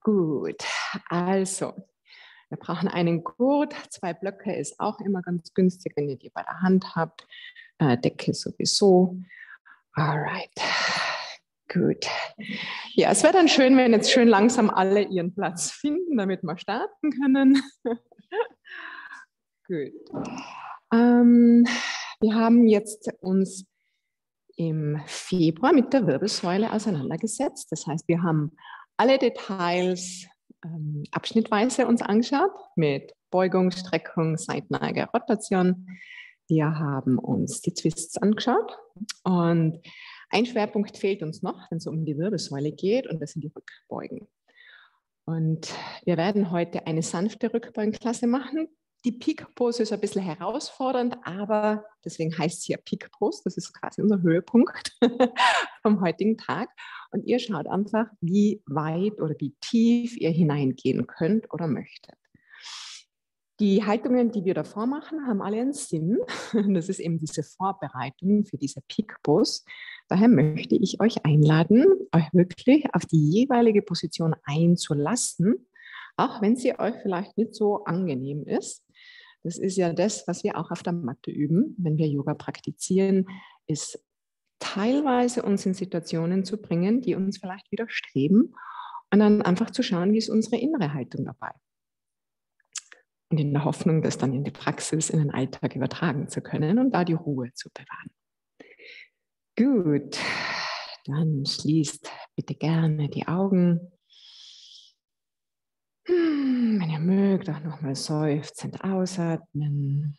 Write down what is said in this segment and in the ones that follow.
Gut, also wir brauchen einen Gurt. 2 Blöcke ist auch immer ganz günstig, wenn ihr die bei der Hand habt. Decke sowieso. Alright, gut. Ja, es wäre dann schön, wenn jetzt schön langsam alle ihren Platz finden, damit wir starten können. Gut. Wir haben jetzt uns im Februar mit der Wirbelsäule auseinandergesetzt. Das heißt, wir haben alle Details abschnittweise uns angeschaut mit Beugung, Streckung, Seitenneige, Rotation. Wir haben uns die Twists angeschaut und ein Schwerpunkt fehlt uns noch, wenn es um die Wirbelsäule geht, und das sind die Rückbeugen. Und wir werden heute eine sanfte Rückbeugenklasse machen. Die Peak-Pose ist ein bisschen herausfordernd, aber deswegen heißt sie ja Peak-Pose. Das ist quasi unser Höhepunkt vom heutigen Tag. Und ihr schaut einfach, wie weit oder wie tief ihr hineingehen könnt oder möchtet. Die Haltungen, die wir davor machen, haben alle einen Sinn. Das ist eben diese Vorbereitung für diese Peak-Pose. Daher möchte ich euch einladen, euch wirklich auf die jeweilige Position einzulassen, auch wenn sie euch vielleicht nicht so angenehm ist. Das ist ja das, was wir auch auf der Matte üben, wenn wir Yoga praktizieren, ist teilweise uns in Situationen zu bringen, die uns vielleicht widerstreben, und dann einfach zu schauen, wie ist unsere innere Haltung dabei. Und in der Hoffnung, das dann in die Praxis, in den Alltag übertragen zu können und da die Ruhe zu bewahren. Gut, dann schließt bitte gerne die Augen. Wenn ihr mögt, auch nochmal seufzend ausatmen.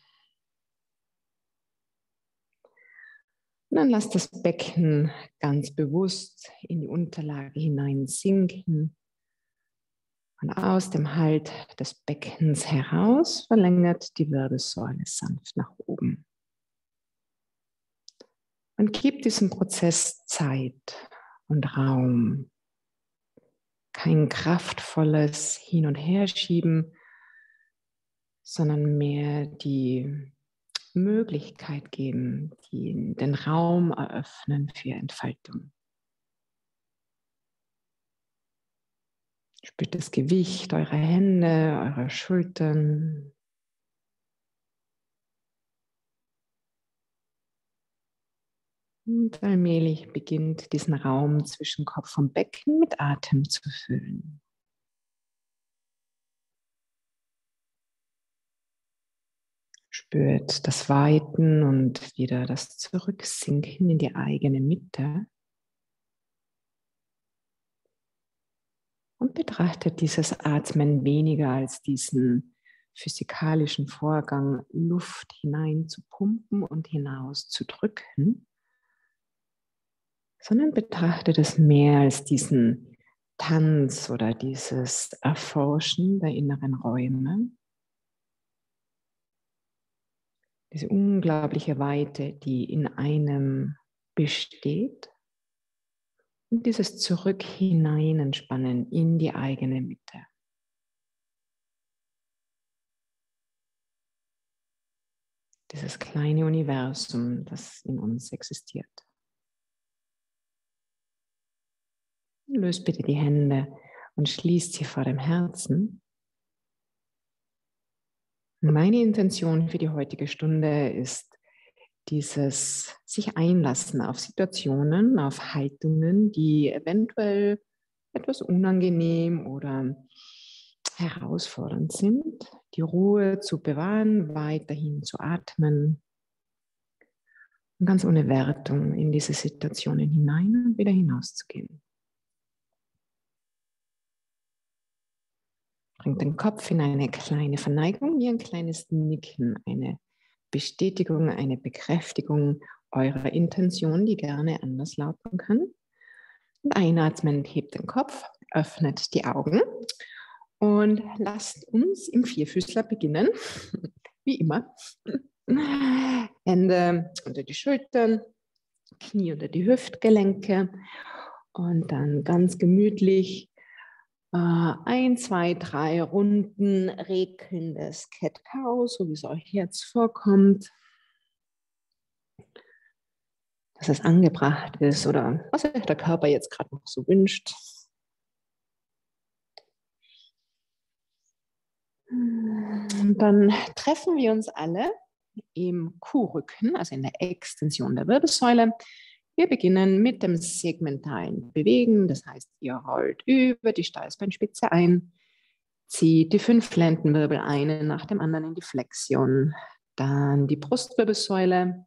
Und dann lasst das Becken ganz bewusst in die Unterlage hinein sinken. Und aus dem Halt des Beckens heraus verlängert die Wirbelsäule sanft nach oben. Und gebt diesem Prozess Zeit und Raum. Kein kraftvolles Hin- und Herschieben, sondern mehr die Möglichkeit geben, den Raum eröffnen für Entfaltung. Spürt das Gewicht eurer Hände, eurer Schultern. Und allmählich beginnt diesen Raum zwischen Kopf und Becken mit Atem zu füllen. Spürt das Weiten und wieder das Zurücksinken in die eigene Mitte. Und betrachtet dieses Atmen weniger als diesen physikalischen Vorgang, Luft hinein zu pumpen und hinaus zu drücken, sondern betrachtet es mehr als diesen Tanz oder dieses Erforschen der inneren Räume. Diese unglaubliche Weite, die in einem besteht. Und dieses Zurück hinein entspannen in die eigene Mitte. Dieses kleine Universum, das in uns existiert. Löst bitte die Hände und schließt sie vor dem Herzen. Meine Intention für die heutige Stunde ist dieses sich einlassen auf Situationen, auf Haltungen, die eventuell etwas unangenehm oder herausfordernd sind, die Ruhe zu bewahren, weiterhin zu atmen und ganz ohne Wertung in diese Situationen hinein und wieder hinauszugehen. Bringt den Kopf in eine kleine Verneigung, wie ein kleines Nicken, eine Bestätigung, eine Bekräftigung eurer Intention, die gerne anders lauten kann. Und einatmend hebt den Kopf, öffnet die Augen und lasst uns im Vierfüßler beginnen, wie immer. Hände unter die Schultern, Knie unter die Hüftgelenke und dann ganz gemütlich 1, 2, 3 Runden regelndes Cat-Cow, so wie es euch jetzt vorkommt. Dass es angebracht ist oder was euch der Körper jetzt gerade noch so wünscht. Und dann treffen wir uns alle im Kuhrücken, also in der Extension der Wirbelsäule. Wir beginnen mit dem segmentalen Bewegen, das heißt, ihr rollt über die Steißbeinspitze ein, zieht die 5 Lendenwirbel einen nach dem anderen in die Flexion, dann die Brustwirbelsäule,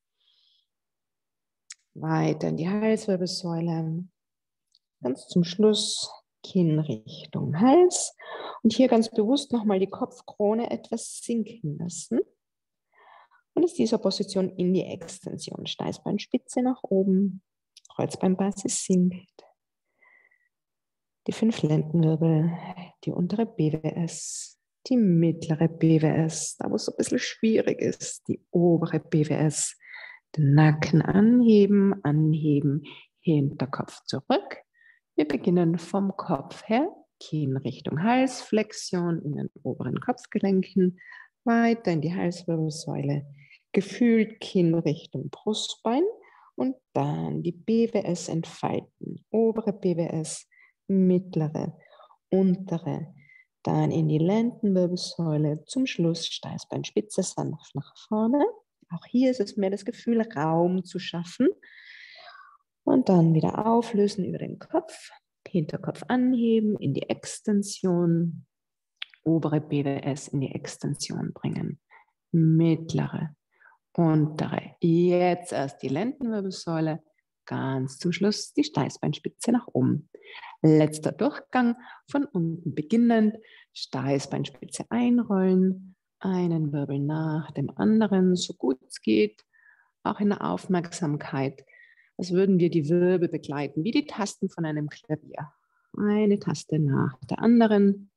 weiter in die Halswirbelsäule, ganz zum Schluss Kinn Richtung Hals und hier ganz bewusst nochmal die Kopfkrone etwas sinken lassen. Und aus dieser Position in die Extension. Steißbeinspitze nach oben, Kreuzbeinbasis sinkt. Die 5 Lendenwirbel, die untere BWS, die mittlere BWS, da wo es so ein bisschen schwierig ist, die obere BWS. Den Nacken anheben, anheben, Hinterkopf zurück. Wir beginnen vom Kopf her, Kinn Richtung Hals, Flexion in den oberen Kopfgelenken, weiter in die Halswirbelsäule, gefühlt Kinn Richtung Brustbein und dann die BWS entfalten. Obere BWS, mittlere, untere, dann in die Lendenwirbelsäule, zum Schluss Steißbeinspitze sanft nach vorne. Auch hier ist es mehr das Gefühl, Raum zu schaffen. Und dann wieder auflösen über den Kopf, Hinterkopf anheben, in die Extension, obere BWS in die Extension bringen, mittlere, untere. Jetzt erst die Lendenwirbelsäule, ganz zum Schluss die Steißbeinspitze nach oben. Letzter Durchgang, von unten beginnend, Steißbeinspitze einrollen, einen Wirbel nach dem anderen, so gut es geht, auch in der Aufmerksamkeit, als würden wir die Wirbel begleiten, wie die Tasten von einem Klavier. Eine Taste nach der anderen.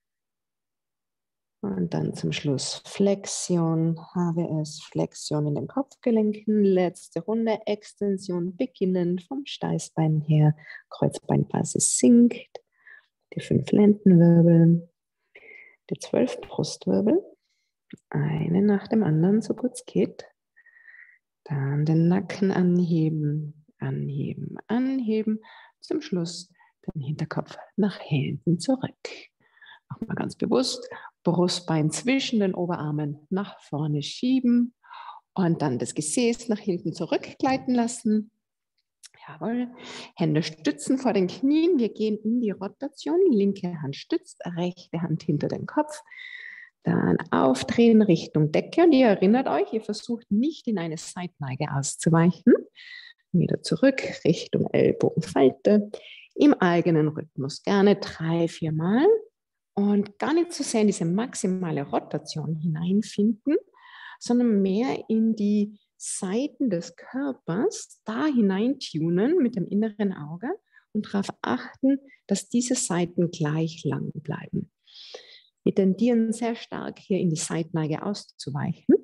Und dann zum Schluss Flexion, HWS, Flexion in den Kopfgelenken, letzte Runde, Extension, beginnend vom Steißbein her, Kreuzbeinbasis sinkt, die 5 Lendenwirbel, die 12 Brustwirbel, eine nach dem anderen, so gut es geht. Dann den Nacken anheben, anheben, anheben, zum Schluss den Hinterkopf nach hinten zurück. Nochmal ganz bewusst, Brustbein zwischen den Oberarmen nach vorne schieben und dann das Gesäß nach hinten zurückgleiten lassen. Jawohl, Hände stützen vor den Knien. Wir gehen in die Rotation. Linke Hand stützt, rechte Hand hinter den Kopf. Dann aufdrehen Richtung Decke. Und ihr erinnert euch, ihr versucht nicht in eine Seitneige auszuweichen. Wieder zurück Richtung Ellbogenfalte. Im eigenen Rhythmus gerne 3-4 Mal. Und gar nicht so sehr in diese maximale Rotation hineinfinden, sondern mehr in die Seiten des Körpers da hineintunen mit dem inneren Auge und darauf achten, dass diese Seiten gleich lang bleiben. Wir tendieren sehr stark hier in die Seitneige auszuweichen.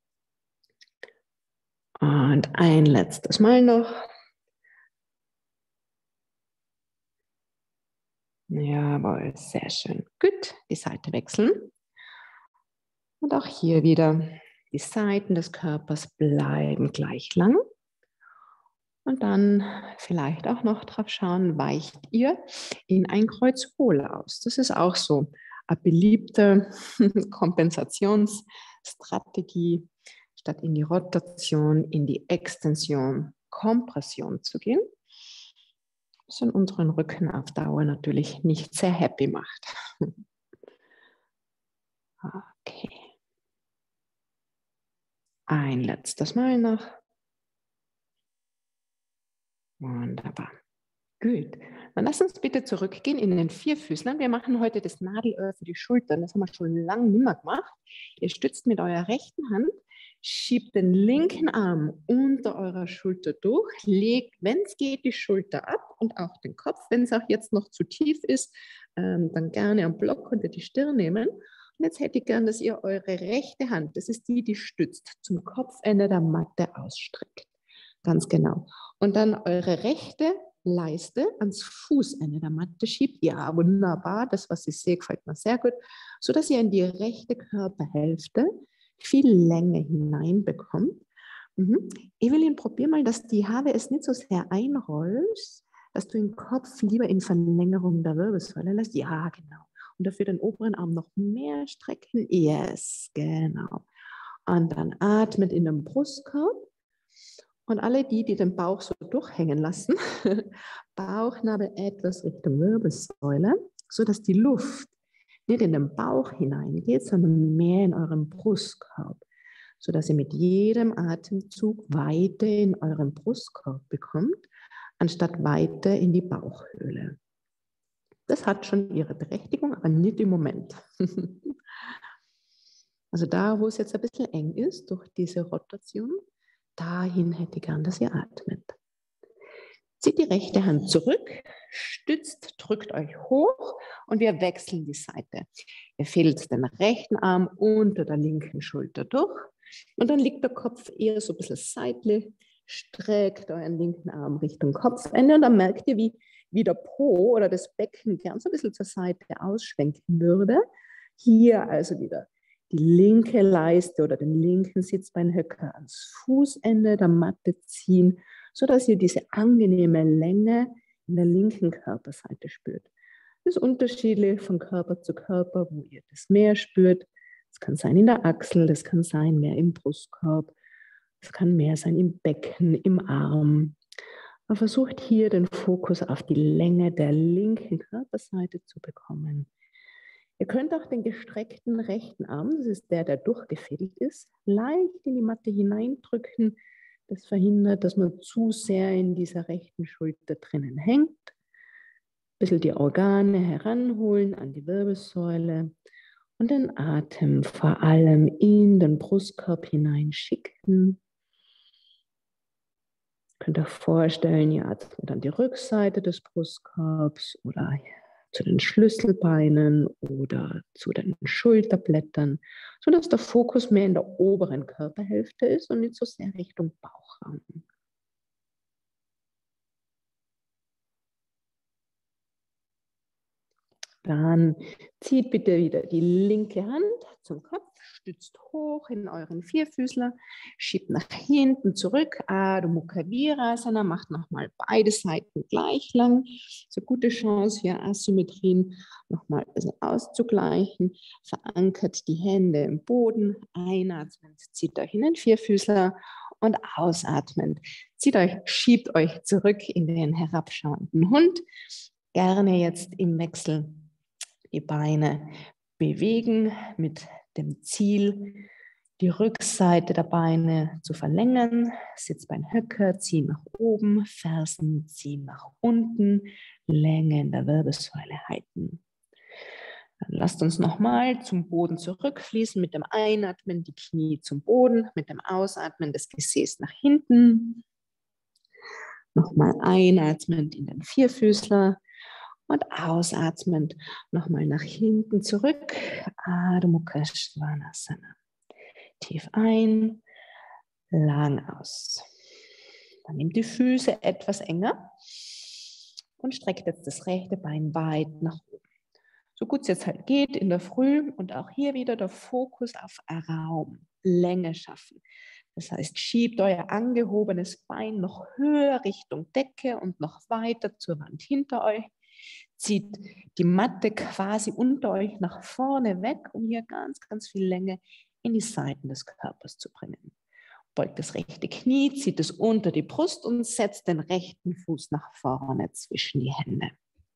Und ein letztes Mal noch. Jawohl, sehr schön. Gut, die Seite wechseln. Und auch hier wieder, die Seiten des Körpers bleiben gleich lang. Und dann vielleicht auch noch drauf schauen, weicht ihr in ein Kreuz hohl aus. Das ist auch so eine beliebte Kompensationsstrategie, statt in die Rotation, in die Extension, Kompression zu gehen, was in unseren Rücken auf Dauer natürlich nicht sehr happy macht. Okay. Ein letztes Mal noch. Wunderbar. Gut. Dann lass uns bitte zurückgehen in den Vierfüßlern. Wir machen heute das Nadelöhr für die Schultern. Das haben wir schon lange nicht mehr gemacht. Ihr stützt mit eurer rechten Hand, schiebt den linken Arm unter eurer Schulter durch, legt, wenn es geht, die Schulter ab und auch den Kopf. Wenn es auch jetzt noch zu tief ist, dann gerne am Block unter die Stirn nehmen. Und jetzt hätte ich gern, dass ihr eure rechte Hand, das ist die, die stützt, zum Kopfende der Matte ausstreckt. Ganz genau. Und dann eure rechte Leiste ans Fußende der Matte schiebt. Ja, wunderbar. Das, was ich sehe, gefällt mir sehr gut. Sodass ihr in die rechte Körperhälfte viel Länge hineinbekommt. Evelyn, probier mal, dass die HWS nicht so sehr einrollst, dass du den Kopf lieber in Verlängerung der Wirbelsäule lässt. Ja, genau. Und dafür den oberen Arm noch mehr strecken. Yes, genau. Und dann atmet in den Brustkorb. Und alle die den Bauch so durchhängen lassen, Bauchnabel etwas Richtung Wirbelsäule, sodass die Luft nicht in den Bauch hineingeht, sondern mehr in euren Brustkorb, sodass ihr mit jedem Atemzug Weite in euren Brustkorb bekommt, anstatt Weite in die Bauchhöhle. Das hat schon ihre Berechtigung, aber nicht im Moment. Also da, wo es jetzt ein bisschen eng ist, durch diese Rotation, dahin hätte ich gern, dass ihr atmet. Zieht die rechte Hand zurück, stützt, drückt euch hoch und wir wechseln die Seite. Ihr fädelt den rechten Arm unter der linken Schulter durch und dann liegt der Kopf eher so ein bisschen seitlich, streckt euren linken Arm Richtung Kopfende und dann merkt ihr, wie der Po oder das Becken gern so ein bisschen zur Seite ausschwenken würde. Hier also wieder die linke Leiste oder den linken Sitzbeinhöcker ans Fußende der Matte ziehen, sodass ihr diese angenehme Länge in der linken Körperseite spürt. Das ist unterschiedlich von Körper zu Körper, wo ihr das mehr spürt. Das kann sein in der Achsel, das kann sein mehr im Brustkorb, das kann mehr sein im Becken, im Arm. Aber versucht hier den Fokus auf die Länge der linken Körperseite zu bekommen. Ihr könnt auch den gestreckten rechten Arm, das ist der durchgefädelt ist, leicht in die Matte hineindrücken. Das verhindert, dass man zu sehr in dieser rechten Schulter drinnen hängt. Ein bisschen die Organe heranholen an die Wirbelsäule und den Atem vor allem in den Brustkorb hineinschicken. Ihr könnt euch vorstellen, ihr atmet an die Rückseite des Brustkorbs oder zu den Schlüsselbeinen oder zu den Schulterblättern, sodass der Fokus mehr in der oberen Körperhälfte ist und nicht so sehr Richtung Bauchraum. Dann zieht bitte wieder die linke Hand zum Kopf, stützt hoch in euren Vierfüßler, schiebt nach hinten zurück, Adho Mukha Virasana, macht nochmal beide Seiten gleich lang. So eine gute Chance, hier Asymmetrien nochmal ein bisschen auszugleichen. Verankert die Hände im Boden, einatmend zieht euch in den Vierfüßler und ausatmend schiebt euch zurück in den herabschauenden Hund. Gerne jetzt im Wechsel die Beine bewegen mit dem Ziel, die Rückseite der Beine zu verlängern. Sitzbeinhöcker ziehen nach oben, Fersen ziehen nach unten, Länge in der Wirbelsäule halten. Dann lasst uns nochmal zum Boden zurückfließen. Mit dem Einatmen die Knie zum Boden, mit dem Ausatmen das Gesäß nach hinten. Nochmal einatmend in den Vierfüßler. Und ausatmend nochmal nach hinten zurück. Adho Mukha Svanasana. Tief ein, lang aus. Dann nehmt die Füße etwas enger und streckt jetzt das rechte Bein weit nach oben. So gut es jetzt halt geht in der Früh und auch hier wieder der Fokus auf Raum, Länge schaffen. Das heißt, schiebt euer angehobenes Bein noch höher Richtung Decke und noch weiter zur Wand hinter euch. Zieht die Matte quasi unter euch nach vorne weg, um hier ganz, ganz viel Länge in die Seiten des Körpers zu bringen. Beugt das rechte Knie, zieht es unter die Brust und setzt den rechten Fuß nach vorne zwischen die Hände.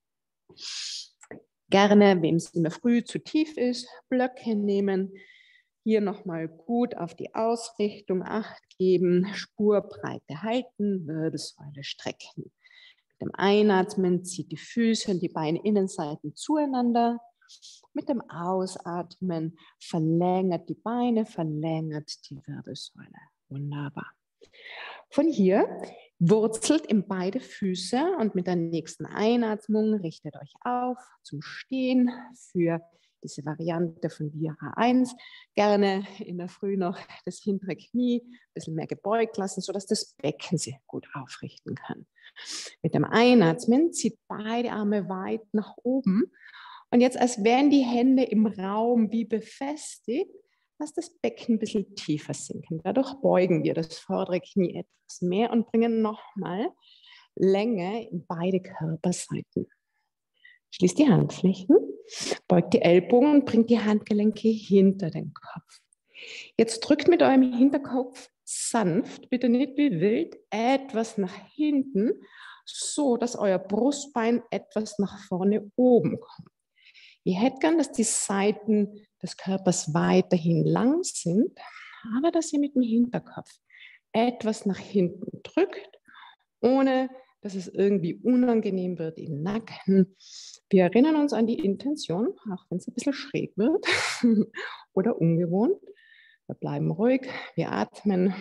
Gerne, wem es in der Früh zu tief ist, Blöcke nehmen. Hier nochmal gut auf die Ausrichtung Acht geben, Spurbreite halten, Wirbelsäule strecken. Mit dem Einatmen zieht die Füße und die Beininnenseiten zueinander. Mit dem Ausatmen verlängert die Beine, verlängert die Wirbelsäule. Wunderbar. Von hier wurzelt in beide Füße und mit der nächsten Einatmung richtet euch auf zum Stehen für diese Variante von Vira 1. Gerne in der Früh noch das hintere Knie ein bisschen mehr gebeugt lassen, sodass das Becken sich gut aufrichten kann. Mit dem Einatmen zieht beide Arme weit nach oben. Und jetzt, als wären die Hände im Raum wie befestigt, lasst das Becken ein bisschen tiefer sinken. Dadurch beugen wir das vordere Knie etwas mehr und bringen nochmal Länge in beide Körperseiten. Schließt die Handflächen, Beugt die Ellbogen und bringt die Handgelenke hinter den Kopf. Jetzt drückt mit eurem Hinterkopf sanft, bitte nicht wie wild, etwas nach hinten, so dass euer Brustbein etwas nach vorne oben kommt. Ihr hättet gern, dass die Seiten des Körpers weiterhin lang sind, aber dass ihr mit dem Hinterkopf etwas nach hinten drückt, ohne dass es irgendwie unangenehm wird im Nacken. Wir erinnern uns an die Intention, auch wenn es ein bisschen schräg wird oder ungewohnt. Wir bleiben ruhig, wir atmen.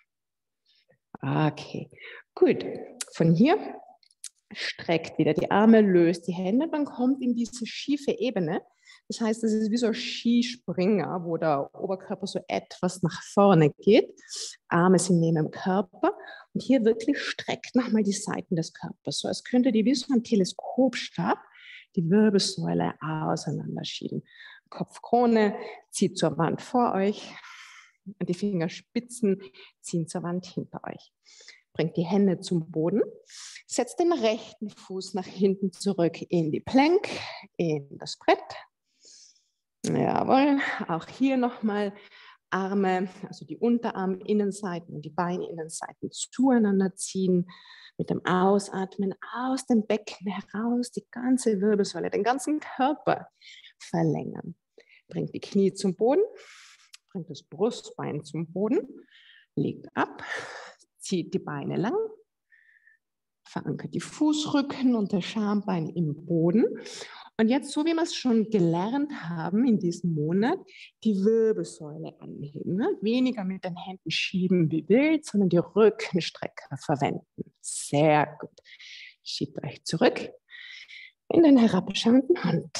Okay, gut. Von hier streckt wieder die Arme, löst die Hände, dann kommt in diese schiefe Ebene. Das heißt, es ist wie so ein Skispringer, wo der Oberkörper so etwas nach vorne geht. Arme sind neben dem Körper und hier wirklich streckt nochmal die Seiten des Körpers, so als könntet ihr wie so ein Teleskopstab die Wirbelsäule auseinanderschieben. Kopfkrone zieht zur Wand vor euch und die Fingerspitzen ziehen zur Wand hinter euch. Bringt die Hände zum Boden, setzt den rechten Fuß nach hinten zurück in die Plank, in das Brett. Jawohl, auch hier nochmal Arme, also die Unterarminnenseiten und die Beininnenseiten zueinander ziehen. Mit dem Ausatmen aus dem Becken heraus, die ganze Wirbelsäule, den ganzen Körper verlängern. Bringt die Knie zum Boden, bringt das Brustbein zum Boden, legt ab. Zieht die Beine lang, verankert die Fußrücken und das Schambein im Boden. Und jetzt, so wie wir es schon gelernt haben in diesem Monat, die Wirbelsäule anheben. Ne? Weniger mit den Händen schieben wie wild, sondern die Rückenstrecker verwenden. Sehr gut. Schiebt euch zurück in den herabschauenden Hund.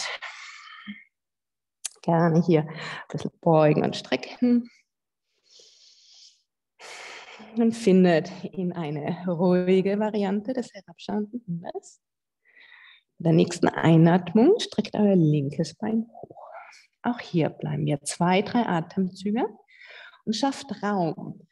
Gerne hier ein bisschen beugen und strecken. Und findet in eine ruhige Variante des herabschauenden Hundes. Bei der nächsten Einatmung streckt euer linkes Bein hoch. Auch hier bleiben wir 2, 3 Atemzüge und schafft Raum.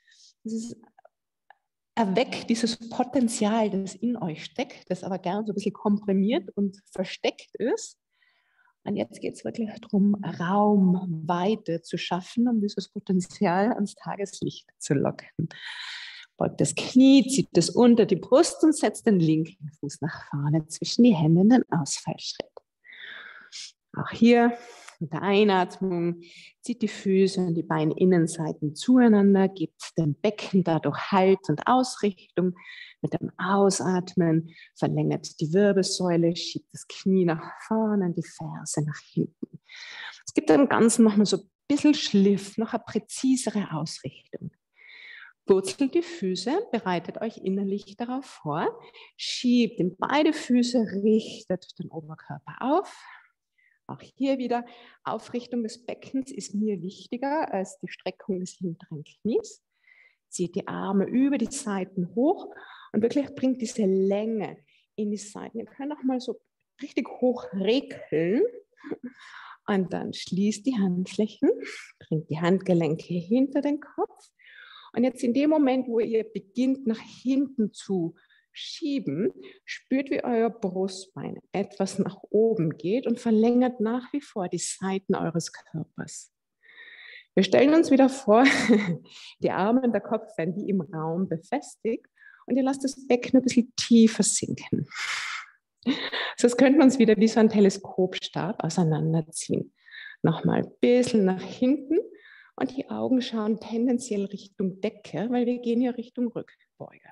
Erweckt dieses Potenzial, das in euch steckt, das aber gern so ein bisschen komprimiert und versteckt ist. Und jetzt geht es wirklich darum, Raumweite zu schaffen, um dieses Potenzial ans Tageslicht zu locken. Beugt das Knie, zieht es unter die Brust und setzt den linken Fuß nach vorne zwischen die Hände in den Ausfallschritt. Auch hier mit der Einatmung zieht die Füße und die Beininnenseiten zueinander, gibt dem Becken dadurch Halt und Ausrichtung. Mit dem Ausatmen verlängert die Wirbelsäule, schiebt das Knie nach vorne und die Ferse nach hinten. Es gibt dem Ganzen nochmal so ein bisschen Schliff, noch eine präzisere Ausrichtung. Wurzelt die Füße, bereitet euch innerlich darauf vor, schiebt in beide Füße, richtet den Oberkörper auf. Auch hier wieder, Aufrichtung des Beckens ist mir wichtiger als die Streckung des hinteren Knies. Zieht die Arme über die Seiten hoch und wirklich bringt diese Länge in die Seiten. Ihr könnt auch mal so richtig hoch regeln und dann schließt die Handflächen, bringt die Handgelenke hinter den Kopf. Und jetzt in dem Moment, wo ihr beginnt, nach hinten zu schieben, spürt, wie euer Brustbein etwas nach oben geht und verlängert nach wie vor die Seiten eures Körpers. Wir stellen uns wieder vor, die Arme und der Kopf werden wie im Raum befestigt und ihr lasst das Becken ein bisschen tiefer sinken. So könnte man es wieder wie so ein Teleskopstab auseinanderziehen. Nochmal ein bisschen nach hinten und die Augen schauen tendenziell Richtung Decke, weil wir gehen ja Richtung Rückbeuge.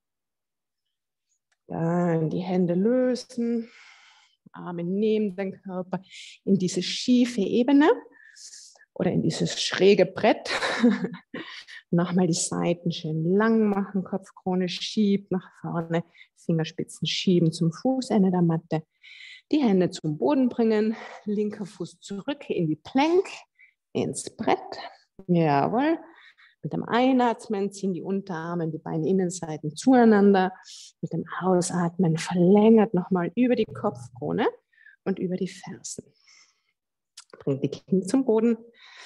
Dann die Hände lösen, Arme neben den Körper in diese schiefe Ebene oder in dieses schräge Brett. Nochmal die Seiten schön lang machen, Kopfkrone schiebt nach vorne, Fingerspitzen schieben zum Fußende der Matte. Die Hände zum Boden bringen, linker Fuß zurück in die Plank, ins Brett. Jawohl. Mit dem Einatmen ziehen die Unterarme und die Beininnenseiten zueinander. Mit dem Ausatmen verlängert nochmal über die Kopfkrone und über die Fersen. Bringt die Knie zum Boden,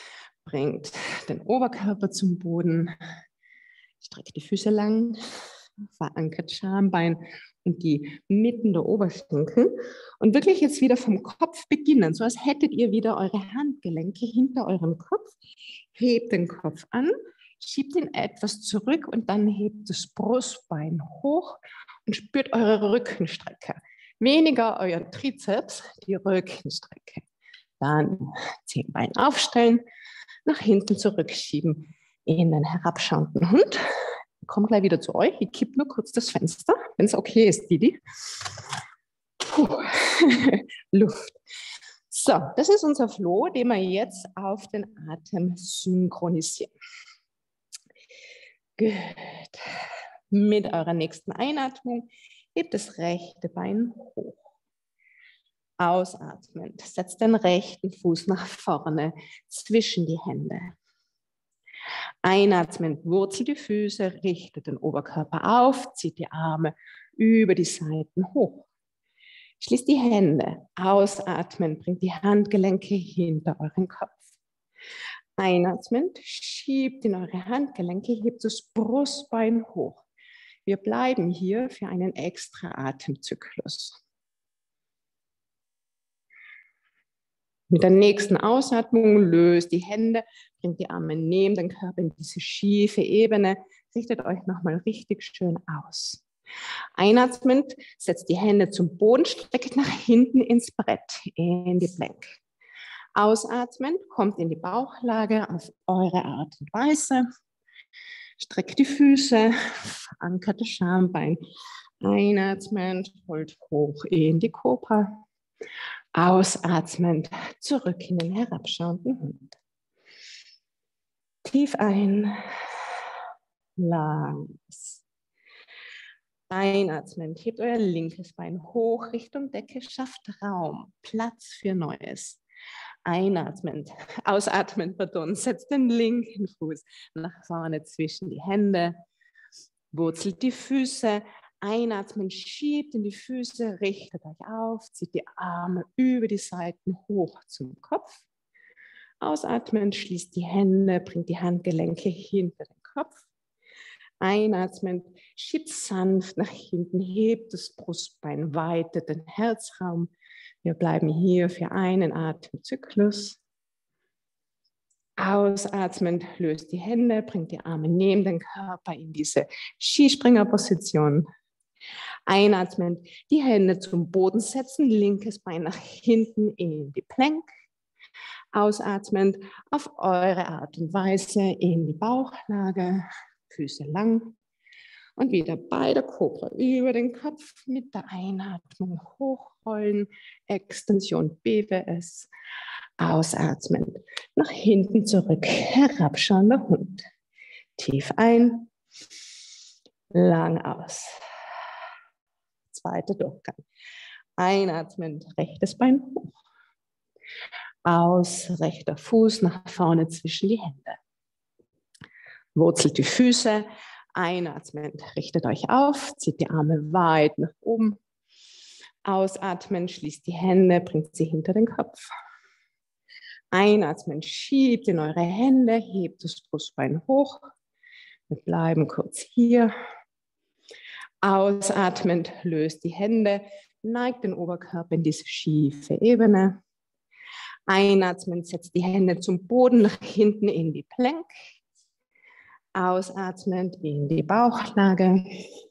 bringt den Oberkörper zum Boden, streckt die Füße lang, verankert Schambein und die Mitten der Oberschenkel. Und wirklich jetzt wieder vom Kopf beginnen, so als hättet ihr wieder eure Handgelenke hinter eurem Kopf. Hebt den Kopf an, schiebt ihn etwas zurück und dann hebt das Brustbein hoch und spürt eure Rückenstrecke. Weniger euer Trizeps, die Rückenstrecke. Dann Zehenbein aufstellen, nach hinten zurückschieben in den herabschauenden Hund. Ich komme gleich wieder zu euch. Ich kippe nur kurz das Fenster, wenn es okay ist, Didi. Puh. Luft. So, das ist unser Flow, den wir jetzt auf den Atem synchronisieren. Gut. Mit eurer nächsten Einatmung hebt das rechte Bein hoch. Ausatmend, setzt den rechten Fuß nach vorne zwischen die Hände. Einatmend, wurzelt die Füße, richtet den Oberkörper auf, zieht die Arme über die Seiten hoch. Schließt die Hände. Ausatmend, bringt die Handgelenke hinter euren Kopf. Einatmend, schiebt in eure Handgelenke, hebt das Brustbein hoch. Wir bleiben hier für einen extra Atemzyklus. Mit der nächsten Ausatmung löst die Hände, bringt die Arme neben den Körper in diese schiefe Ebene. Richtet euch nochmal richtig schön aus. Einatmend, setzt die Hände zum Boden, streckt nach hinten ins Brett, in die Plank. Ausatmend, kommt in die Bauchlage auf eure Art und Weise. Streckt die Füße, verankert das Schambein. Einatmend, rollt hoch in die Kobra. Ausatmend, zurück in den herabschauenden Hund. Tief ein, lang aus. Einatmend, hebt euer linkes Bein hoch Richtung Decke, schafft Raum, Platz für Neues. Einatmend, ausatmend, pardon, setzt den linken Fuß nach vorne zwischen die Hände, wurzelt die Füße. Einatmen, schiebt in die Füße, richtet euch auf, zieht die Arme über die Seiten hoch zum Kopf. Ausatmen, schließt die Hände, bringt die Handgelenke hinter den Kopf. Einatmen, schiebt sanft nach hinten, hebt das Brustbein, weitet den Herzraum. Wir bleiben hier für einen Atemzyklus. Ausatmend, löst die Hände, bringt die Arme neben den Körper in diese Skispringerposition. Einatmend, die Hände zum Boden setzen, linkes Bein nach hinten in die Plank. Ausatmend, auf eure Art und Weise in die Bauchlage, Füße lang. Und wieder beide Kobra über den Kopf mit der Einatmung hochrollen, Extension BWS. Ausatmend, nach hinten zurück, herabschauender Hund. Tief ein, lang aus. Zweiter Durchgang. Einatmend, rechtes Bein hoch. Aus, rechter Fuß nach vorne zwischen die Hände. Wurzelt die Füße. Einatmend, richtet euch auf, zieht die Arme weit nach oben. Ausatmend, schließt die Hände, bringt sie hinter den Kopf. Einatmend, schiebt in eure Hände, hebt das Brustbein hoch. Wir bleiben kurz hier. Ausatmend, löst die Hände, neigt den Oberkörper in diese schiefe Ebene. Einatmend, setzt die Hände zum Boden, nach hinten in die Plank. Ausatmend in die Bauchlage.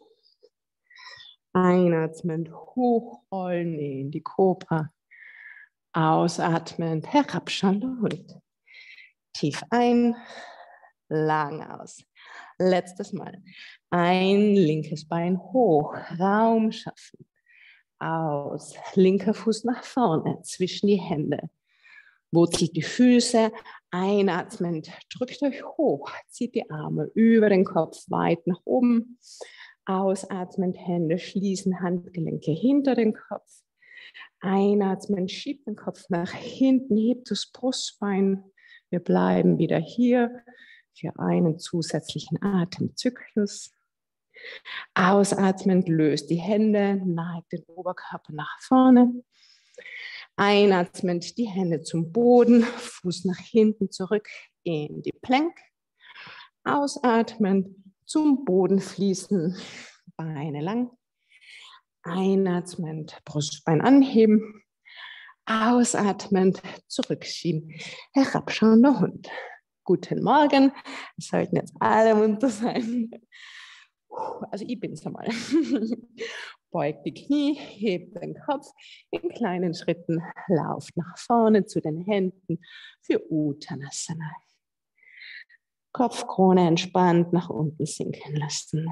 Einatmend, hochrollen in die Kobra. Ausatmend, herabschauender Hund. Tief ein, lang aus. Letztes Mal. Ein linkes Bein hoch, Raum schaffen. Aus, linker Fuß nach vorne, zwischen die Hände. Wurzelt die Füße, einatmend, drückt euch hoch, zieht die Arme über den Kopf weit nach oben. Ausatmend, Hände schließen, Handgelenke hinter den Kopf. Einatmend, schiebt den Kopf nach hinten, hebt das Brustbein. Wir bleiben wieder hier für einen zusätzlichen Atemzyklus. Ausatmend, löst die Hände, neigt den Oberkörper nach vorne. Einatmend, die Hände zum Boden, Fuß nach hinten zurück in die Plank. Ausatmend, zum Boden fließen, Beine lang. Einatmend, Brustbein anheben. Ausatmend, zurückschieben. Herabschauender Hund. Guten Morgen. Es sollten jetzt alle munter sein. Also ich bin's einmal. Beugt die Knie, hebt den Kopf, in kleinen Schritten lauft nach vorne zu den Händen für Uttanasana. Kopfkrone entspannt nach unten sinken lassen.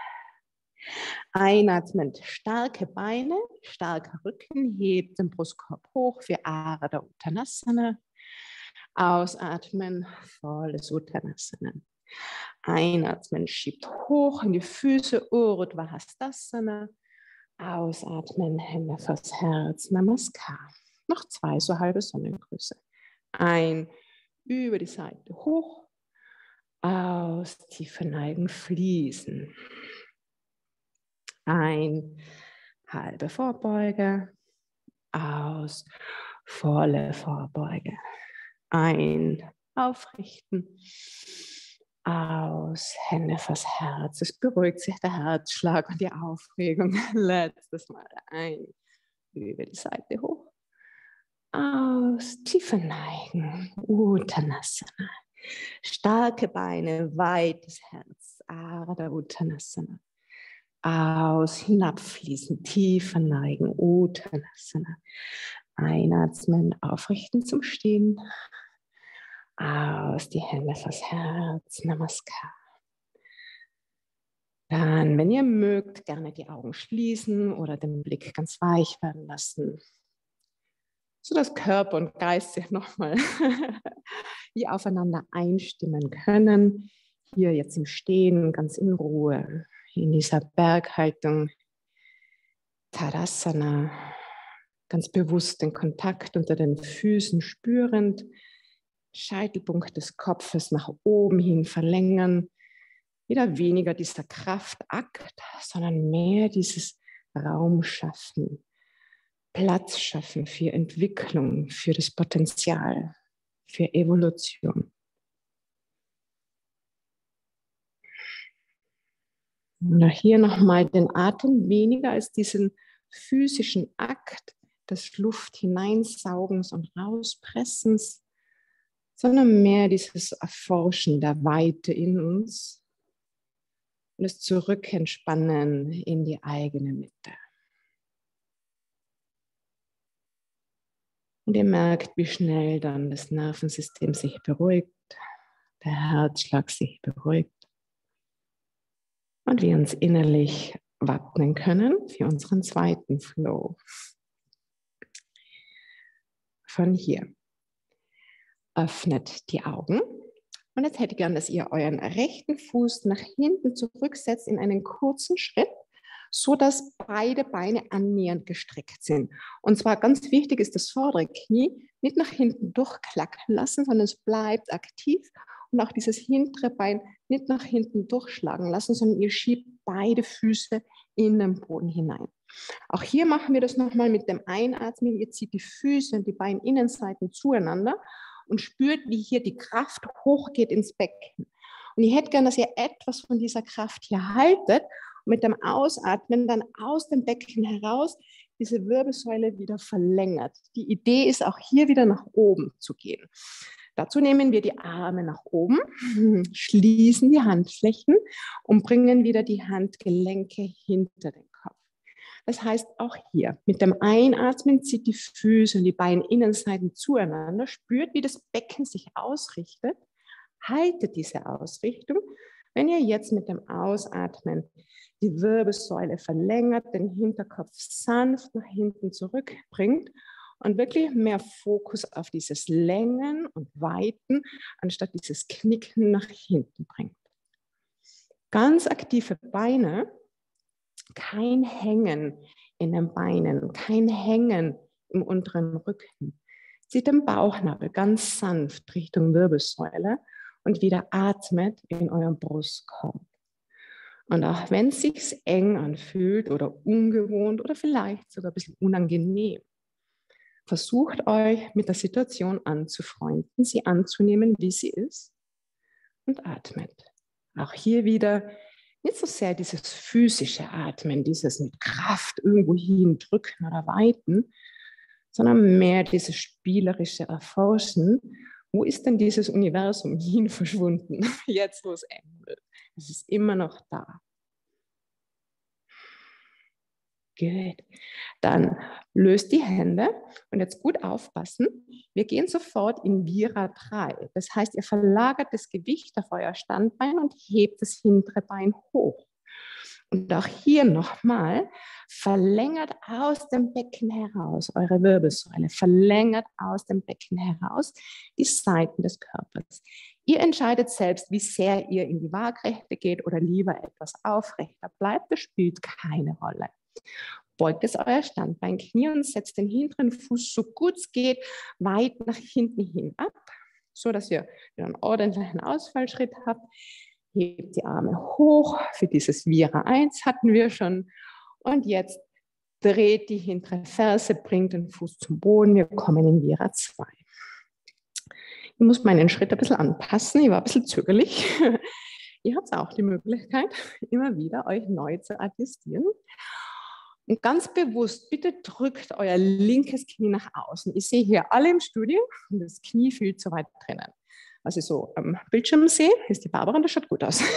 Einatmend starke Beine, starker Rücken, hebt den Brustkorb hoch für Ardha Uttanasana. Ausatmen, volles Uttanasana. Einatmen, schiebt hoch in die Füße, Urdhva Hastasana. Ausatmen, Hände vors Herz, Namaskar. Noch 2 so halbe Sonnengrüße. Ein, über die Seite hoch. Aus, tiefe Neigen, fließen. Ein, halbe Vorbeuge. Aus, volle Vorbeuge. Ein, aufrichten. Aus, Hände vors Herz. Es beruhigt sich der Herzschlag und die Aufregung. Letztes Mal ein, über die Seite hoch. Aus, tiefe Neigen, Uttanasana. Starke Beine, weites Herz, Ardha Uttanasana. Aus, hinabfließen, tiefer neigen, Uttanasana. Einatmen, aufrichten zum Stehen. Aus, die Hände vors Herz, Namaskar. Dann, wenn ihr mögt, gerne die Augen schließen oder den Blick ganz weich werden lassen, sodass Körper und Geist sich nochmal hier aufeinander einstimmen können. Hier jetzt im Stehen, ganz in Ruhe, in dieser Berghaltung, Tadasana, ganz bewusst den Kontakt unter den Füßen spürend, Scheitelpunkt des Kopfes nach oben hin verlängern, wieder weniger dieser Kraftakt, sondern mehr dieses Raum schaffen, Platz schaffen für Entwicklung, für das Potenzial, für Evolution. Und hier nochmal den Atem weniger als diesen physischen Akt des Luft hineinsaugens und rauspressens, sondern mehr dieses Erforschen der Weite in uns und das Zurückentspannen in die eigene Mitte. Und ihr merkt, wie schnell dann das Nervensystem sich beruhigt, der Herzschlag sich beruhigt und wir uns innerlich wappnen können für unseren zweiten Flow. Von hier. Öffnet die Augen. Und jetzt hätte ich gern, dass ihr euren rechten Fuß nach hinten zurücksetzt in einen kurzen Schritt, so dass beide Beine annähernd gestreckt sind. Und zwar ganz wichtig ist das vordere Knie nicht nach hinten durchklacken lassen, sondern es bleibt aktiv und auch dieses hintere Bein nicht nach hinten durchschlagen lassen, sondern ihr schiebt beide Füße in den Boden hinein. Auch hier machen wir das nochmal mit dem Einatmen. Ihr zieht die Füße und die Beininnenseiten zueinander und spürt, wie hier die Kraft hochgeht ins Becken. Und ich hätte gern, dass ihr etwas von dieser Kraft hier haltet und mit dem Ausatmen dann aus dem Becken heraus diese Wirbelsäule wieder verlängert. Die Idee ist auch hier wieder nach oben zu gehen. Dazu nehmen wir die Arme nach oben, schließen die Handflächen und bringen wieder die Handgelenke hinter den Kopf. Das heißt, auch hier mit dem Einatmen zieht die Füße und die Beininnenseiten zueinander, spürt, wie das Becken sich ausrichtet, haltet diese Ausrichtung. Wenn ihr jetzt mit dem Ausatmen die Wirbelsäule verlängert, den Hinterkopf sanft nach hinten zurückbringt und wirklich mehr Fokus auf dieses Längen und Weiten anstatt dieses Knicken nach hinten bringt. Ganz aktive Beine. Kein Hängen in den Beinen, kein Hängen im unteren Rücken. Zieht den Bauchnabel ganz sanft Richtung Wirbelsäule und wieder atmet in euren Brustkorb. Und auch wenn es sich eng anfühlt oder ungewohnt oder vielleicht sogar ein bisschen unangenehm, versucht euch mit der Situation anzufreunden, sie anzunehmen, wie sie ist und atmet. Auch hier wieder Nicht so sehr dieses physische Atmen, dieses mit Kraft irgendwo hindrücken oder weiten, sondern mehr dieses spielerische Erforschen. Wo ist denn dieses Universum hin verschwunden, jetzt wo es eng wird? Es ist immer noch da. Gut. Dann löst die Hände und jetzt gut aufpassen. Wir gehen sofort in Vira 3. Das heißt, ihr verlagert das Gewicht auf euer Standbein und hebt das hintere Bein hoch. Und auch hier nochmal, verlängert aus dem Becken heraus, eure Wirbelsäule, verlängert aus dem Becken heraus die Seiten des Körpers. Ihr entscheidet selbst, wie sehr ihr in die Waagrechte geht oder lieber etwas aufrechter bleibt. Das spielt keine Rolle. Beugt es euer Standbeinknie und setzt den hinteren Fuß so gut es geht weit nach hinten hin ab, so dass ihr einen ordentlichen Ausfallschritt habt. Hebt die Arme hoch. Für dieses Vira 1 hatten wir schon. Und jetzt dreht die hintere Ferse, bringt den Fuß zum Boden. Wir kommen in Vira 2. Ich muss meinen Schritt ein bisschen anpassen. Ich war ein bisschen zögerlich. Ihr habt auch die Möglichkeit, immer wieder euch neu zu adjustieren. Und ganz bewusst, bitte drückt euer linkes Knie nach außen. Ich sehe hier alle im Studio und das Knie fühlt so weit drinnen. Was ich so am Bildschirm sehe, ist die Barbara und das schaut gut aus.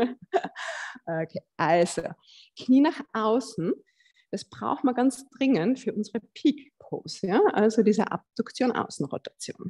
Okay, also Knie nach außen, das braucht man ganz dringend für unsere Peak Pose, ja? Also diese Abduktion, Außenrotation.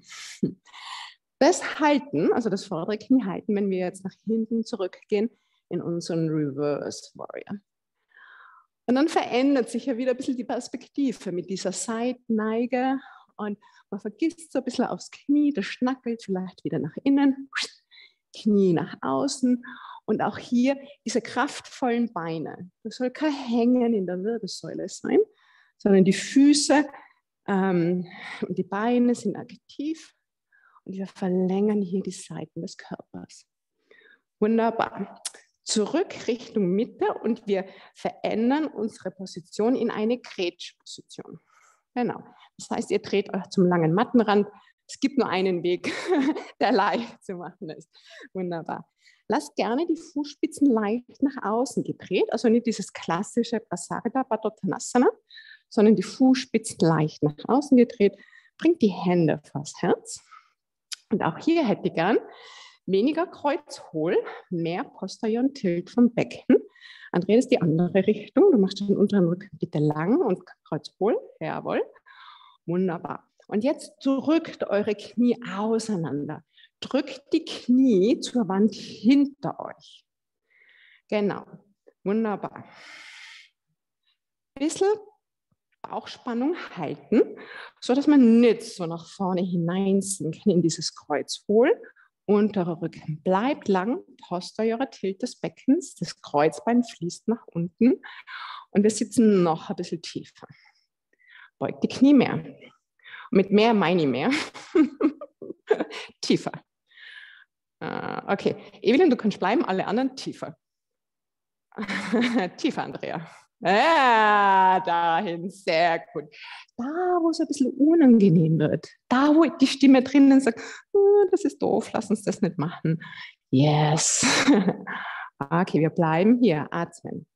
Das halten, also das vordere Knie halten, wenn wir jetzt nach hinten zurückgehen in unseren Reverse Warrior. Und dann verändert sich ja wieder ein bisschen die Perspektive mit dieser Seitenneige und man vergisst so ein bisschen aufs Knie, das schnackelt vielleicht wieder nach innen, Knie nach außen und auch hier diese kraftvollen Beine. Das soll kein Hängen in der Wirbelsäule sein, sondern die Füße und die Beine sind aktiv und wir verlängern hier die Seiten des Körpers. Wunderbar. Zurück Richtung Mitte und wir verändern unsere Position in eine Grätschposition. Genau. Das heißt, ihr dreht euch zum langen Mattenrand. Es gibt nur einen Weg, der leicht zu machen ist. Wunderbar. Lasst gerne die Fußspitzen leicht nach außen gedreht, also nicht dieses klassische Prasarita Padottanasana, sondern die Fußspitzen leicht nach außen gedreht. Bringt die Hände vors Herz. Und auch hier hätte ich gern weniger Kreuz hohl, mehr Posterior Tilt vom Becken. Andreas, die andere Richtung. Du machst den unteren Rücken bitte lang und Kreuz hohl. Jawohl. Wunderbar. Und jetzt drückt eure Knie auseinander. Drückt die Knie zur Wand hinter euch. Genau. Wunderbar. Ein bisschen Bauchspannung halten, sodass man nicht so nach vorne hineinsinken in dieses Kreuz hohl. Unterer Rücken bleibt lang, posteriorer Tilt des Beckens, das Kreuzbein fließt nach unten und wir sitzen noch ein bisschen tiefer. Beugt die Knie mehr. Und mit mehr meine ich mehr. Tiefer. Okay, Evelyn, du kannst bleiben, alle anderen tiefer. Tiefer, Andrea. Ja, dahin, sehr gut. Da, wo es ein bisschen unangenehm wird, da, wo die Stimme drinnen sagt, oh, das ist doof, lass uns das nicht machen. Yes. Okay, wir bleiben hier, atmen.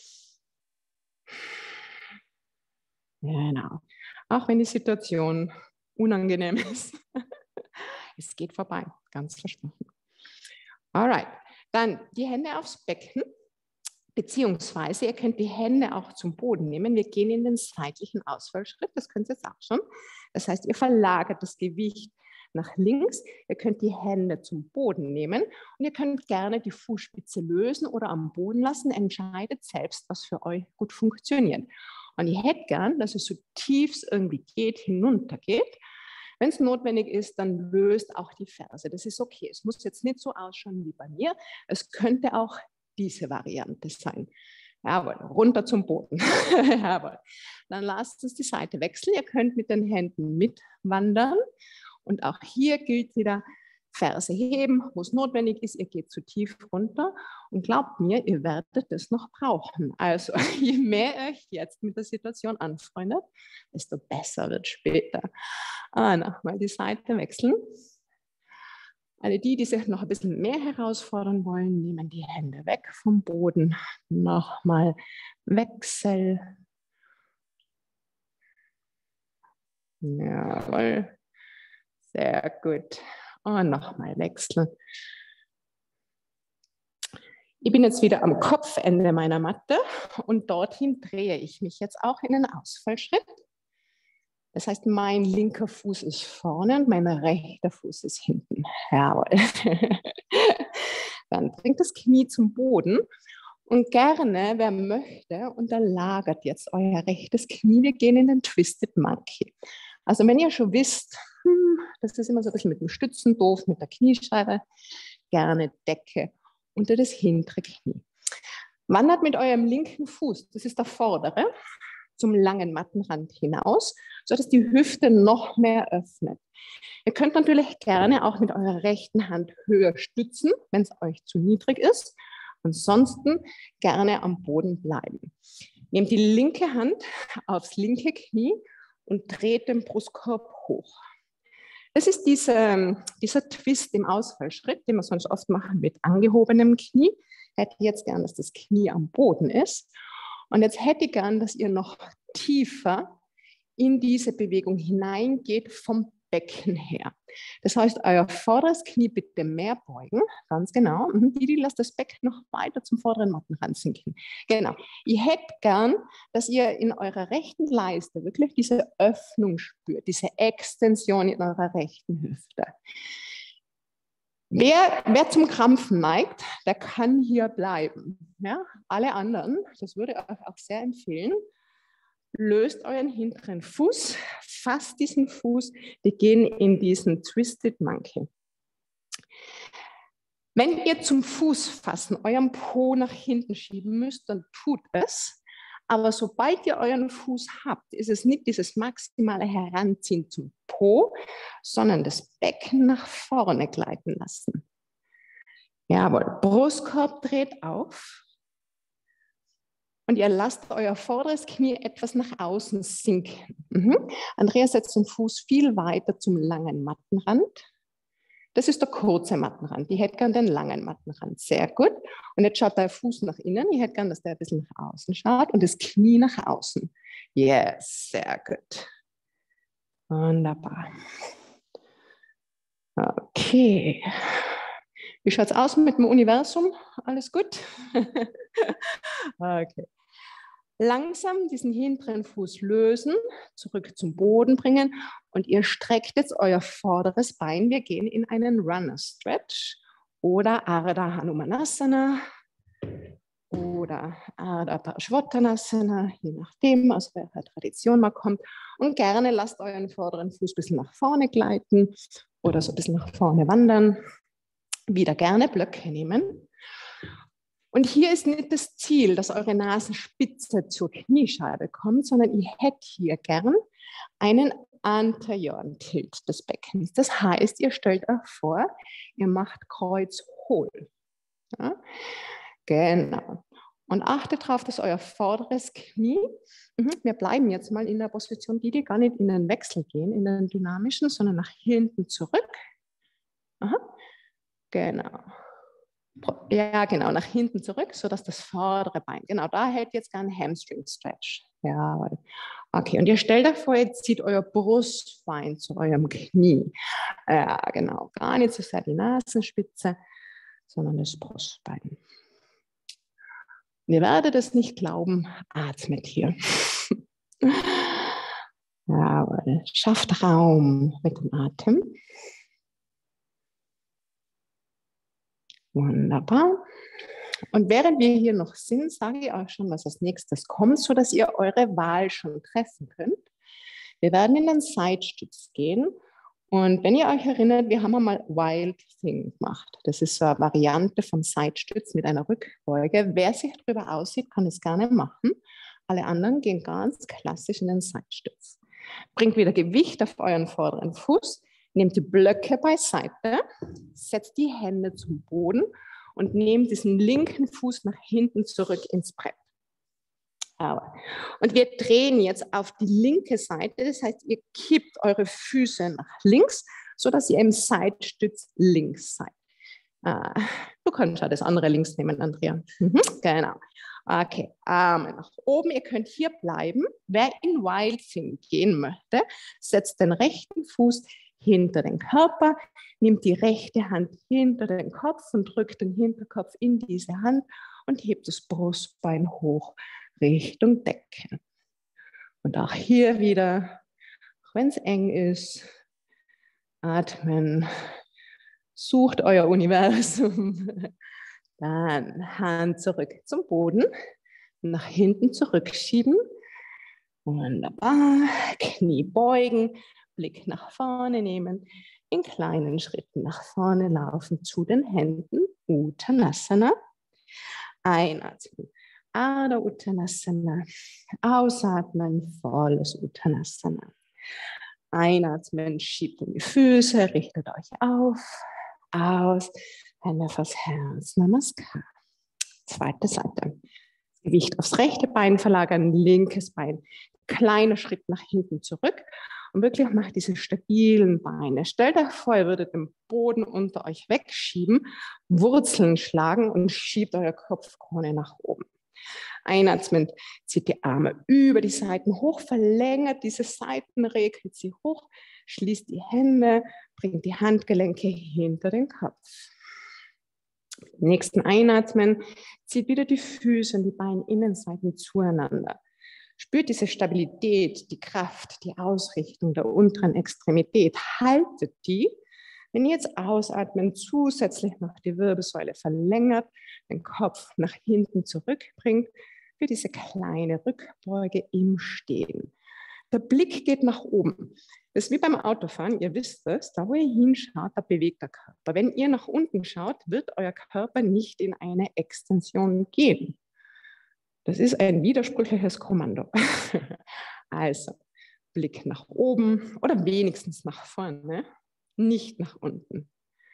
Genau. Auch wenn die Situation unangenehm ist. Es geht vorbei, ganz versprochen. Alright, dann die Hände aufs Becken. Beziehungsweise ihr könnt die Hände auch zum Boden nehmen. Wir gehen in den seitlichen Ausfallschritt, das könnt ihr jetzt auch schon. Das heißt, ihr verlagert das Gewicht nach links. Ihr könnt die Hände zum Boden nehmen und ihr könnt gerne die Fußspitze lösen oder am Boden lassen. Entscheidet selbst, was für euch gut funktioniert. Und ich hätte gern, dass es so tief es irgendwie geht, hinunter geht. Wenn es notwendig ist, dann löst auch die Ferse. Das ist okay. Es muss jetzt nicht so ausschauen wie bei mir. Es könnte auch diese Variante sein. Jawohl, runter zum Boden. Jawohl. Dann lasst uns die Seite wechseln. Ihr könnt mit den Händen mitwandern. Und auch hier gilt wieder, Ferse heben, wo es notwendig ist. Ihr geht zu tief runter. Und glaubt mir, ihr werdet das noch brauchen. Also je mehr ihr euch jetzt mit der Situation anfreundet, desto besser wird später. Nochmal die Seite wechseln. Alle die sich noch ein bisschen mehr herausfordern wollen, nehmen die Hände weg vom Boden. Nochmal Wechsel. Jawohl. Sehr gut. Und nochmal wechseln. Ich bin jetzt wieder am Kopfende meiner Matte und dorthin drehe ich mich jetzt auch in den Ausfallschritt. Das heißt, mein linker Fuß ist vorne und mein rechter Fuß ist hinten. Jawohl. Dann bringt das Knie zum Boden und gerne, wer möchte, unterlagert jetzt euer rechtes Knie. Wir gehen in den Twisted Monkey. Also wenn ihr schon wisst, das ist immer so ein bisschen mit dem Stützen doof, mit der Kniescheibe, gerne Decke unter das hintere Knie. Wandert mit eurem linken Fuß, das ist der vordere, zum langen Mattenrand hinaus, sodass die Hüfte noch mehr öffnet. Ihr könnt natürlich gerne auch mit eurer rechten Hand höher stützen, wenn es euch zu niedrig ist. Ansonsten gerne am Boden bleiben. Nehmt die linke Hand aufs linke Knie und dreht den Brustkorb hoch. Das ist dieser Twist im Ausfallschritt, den wir sonst oft machen mit angehobenem Knie. Ich hätte jetzt gern, dass das Knie am Boden ist. Und jetzt hätte ich gern, dass ihr noch tiefer in diese Bewegung hineingeht vom Becken her. Das heißt, euer vorderes Knie bitte mehr beugen, ganz genau. Die lasst das Becken noch weiter zum vorderen Mattenrand sinken. Genau. Ich hätte gern, dass ihr in eurer rechten Leiste wirklich diese Öffnung spürt, diese Extension in eurer rechten Hüfte. Wer zum Krampfen neigt, der kann hier bleiben. Ja? Alle anderen, das würde ich euch auch sehr empfehlen, löst euren hinteren Fuß, fasst diesen Fuß, wir gehen in diesen Twisted Monkey. Wenn ihr zum Fußfassen euren Po nach hinten schieben müsst, dann tut es. Aber sobald ihr euren Fuß habt, ist es nicht dieses maximale Heranziehen zum Po, sondern das Becken nach vorne gleiten lassen. Jawohl, Brustkorb dreht auf. Und ihr lasst euer vorderes Knie etwas nach außen sinken. Andrea setzt den Fuß viel weiter zum langen Mattenrand. Das ist der kurze Mattenrand. Ich hätte gern den langen Mattenrand. Sehr gut. Und jetzt schaut der Fuß nach innen. Ich hätte gern, dass der ein bisschen nach außen schaut und das Knie nach außen. Yes, sehr gut. Wunderbar. Okay. Wie schaut es aus mit dem Universum? Alles gut? Okay. Langsam diesen hinteren Fuß lösen, zurück zum Boden bringen und ihr streckt jetzt euer vorderes Bein. Wir gehen in einen Runner Stretch oder Ardha Hanumanasana oder Ardha Parshvottanasana, je nachdem, aus welcher Tradition man kommt. Und gerne lasst euren vorderen Fuß ein bisschen nach vorne gleiten oder so ein bisschen nach vorne wandern. Wieder gerne Blöcke nehmen. Und hier ist nicht das Ziel, dass eure Nasenspitze zur Kniescheibe kommt, sondern ihr hättet hier gern einen anterioren Tilt des Beckens. Das heißt, ihr stellt euch vor, ihr macht Kreuz hohl. Ja? Genau. Und achtet darauf, dass euer vorderes Knie, wir bleiben jetzt mal in der Position, die gar nicht in den Wechsel gehen, in den dynamischen, sondern nach hinten zurück. Aha. Genau. Ja, genau, nach hinten zurück, sodass das vordere Bein, genau, da hält jetzt gerne Hamstring Stretch. Ja, okay, und ihr stellt euch vor, jetzt zieht euer Brustbein zu eurem Knie. Ja, genau, gar nicht so sehr die Nasenspitze, sondern das Brustbein. Ihr werdet es nicht glauben, atmet hier. Jawohl, schafft Raum mit dem Atem. Wunderbar. Und während wir hier noch sind, sage ich euch schon, was als nächstes kommt, sodass ihr eure Wahl schon treffen könnt. Wir werden in den Seitstütz gehen. Und wenn ihr euch erinnert, wir haben einmal Wild Thing gemacht. Das ist so eine Variante vom Seitstütz mit einer Rückbeuge. Wer sich darüber aussieht, kann es gerne machen. Alle anderen gehen ganz klassisch in den Seitstütz. Bringt wieder Gewicht auf euren vorderen Fuß. Nehmt die Blöcke beiseite, setzt die Hände zum Boden und nehmt diesen linken Fuß nach hinten zurück ins Brett. Und wir drehen jetzt auf die linke Seite, das heißt, ihr kippt eure Füße nach links, sodass ihr im Seitstütz links seid. Du kannst ja das andere links nehmen, Andrea. Genau. Okay, Arme nach oben. Ihr könnt hier bleiben. Wer in Wild Thing gehen möchte, setzt den rechten Fuß hinter den Körper, nimmt die rechte Hand hinter den Kopf und drückt den Hinterkopf in diese Hand und hebt das Brustbein hoch Richtung Decke. Und auch hier wieder, auch wenn es eng ist, atmen. Sucht euer Universum. Dann Hand zurück zum Boden, nach hinten zurückschieben. Wunderbar. Knie beugen, Blick nach vorne nehmen, in kleinen Schritten nach vorne laufen zu den Händen. Uttanasana. Einatmen. Adho Uttanasana. Ausatmen, volles Uttanasana. Einatmen, schiebt in die Füße, richtet euch auf. Aus, Hände vors Herz. Namaskar. Zweite Seite. Gewicht aufs rechte Bein verlagern, linkes Bein. Kleiner Schritt nach hinten zurück und wirklich macht diese stabilen Beine. Stellt euch vor, ihr würdet den Boden unter euch wegschieben, Wurzeln schlagen und schiebt eure Kopfkrone nach oben. Einatmend zieht die Arme über die Seiten hoch, verlängert diese Seiten, regelt sie hoch, schließt die Hände, bringt die Handgelenke hinter den Kopf. Nächsten Einatmen, zieht wieder die Füße und die Beininnenseiten zueinander. Spürt diese Stabilität, die Kraft, die Ausrichtung der unteren Extremität. Haltet die. Wenn ihr jetzt ausatmen, zusätzlich noch die Wirbelsäule verlängert, den Kopf nach hinten zurückbringt, für diese kleine Rückbeuge im Stehen. Der Blick geht nach oben. Das ist wie beim Autofahren, ihr wisst es, da wo ihr hinschaut, da bewegt der Körper. Wenn ihr nach unten schaut, wird euer Körper nicht in eine Extension gehen. Das ist ein widersprüchliches Kommando. Also, Blick nach oben oder wenigstens nach vorne, nicht nach unten.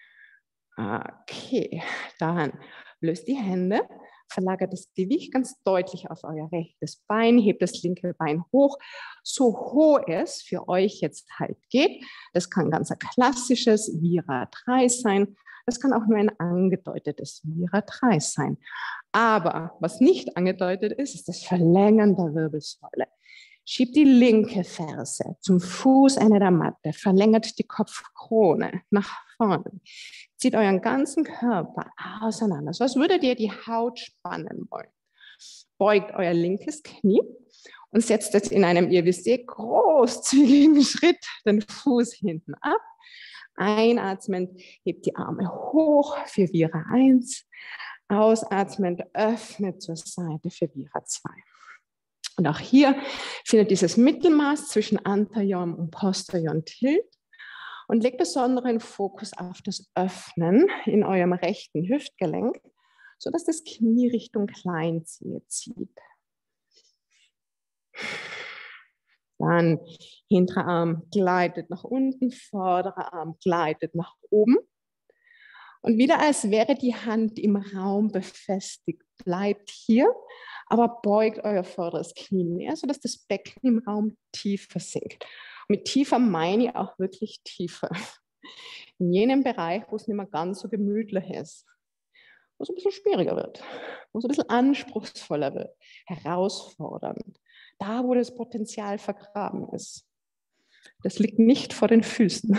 Okay, dann löst die Hände, verlagert das Gewicht ganz deutlich auf euer rechtes Bein, hebt das linke Bein hoch, so hoch es für euch jetzt halt geht. Das kann ganz ein klassisches Virabhadra sein, das kann auch nur ein angedeutetes Virabhadra sein. Aber was nicht angedeutet ist, ist das Verlängern der Wirbelsäule. Schiebt die linke Ferse zum Fußende der Matte, verlängert die Kopfkrone nach vorne. Zieht euren ganzen Körper auseinander, so als würdet ihr die Haut spannen wollen. Beugt euer linkes Knie und setzt jetzt in einem, ihr wisst, großzügigen Schritt den Fuß hinten ab. Einatmend hebt die Arme hoch für Vira 1. Ausatmend öffnet zur Seite für Vira 2. Und auch hier findet dieses Mittelmaß zwischen Anterior und Posterior Tilt und legt besonderen Fokus auf das Öffnen in eurem rechten Hüftgelenk, sodass das Knie Richtung Kleinzehe zieht. Dann hinterer Arm gleitet nach unten, vorderer Arm gleitet nach oben. Und wieder als wäre die Hand im Raum befestigt, bleibt hier, aber beugt euer vorderes Knie mehr, sodass das Becken im Raum tiefer sinkt. Und mit tiefer meine ich auch wirklich tiefer. In jenem Bereich, wo es nicht mehr ganz so gemütlich ist, wo es ein bisschen schwieriger wird, wo es ein bisschen anspruchsvoller wird, herausfordernd. Da, wo das Potenzial vergraben ist. Das liegt nicht vor den Füßen.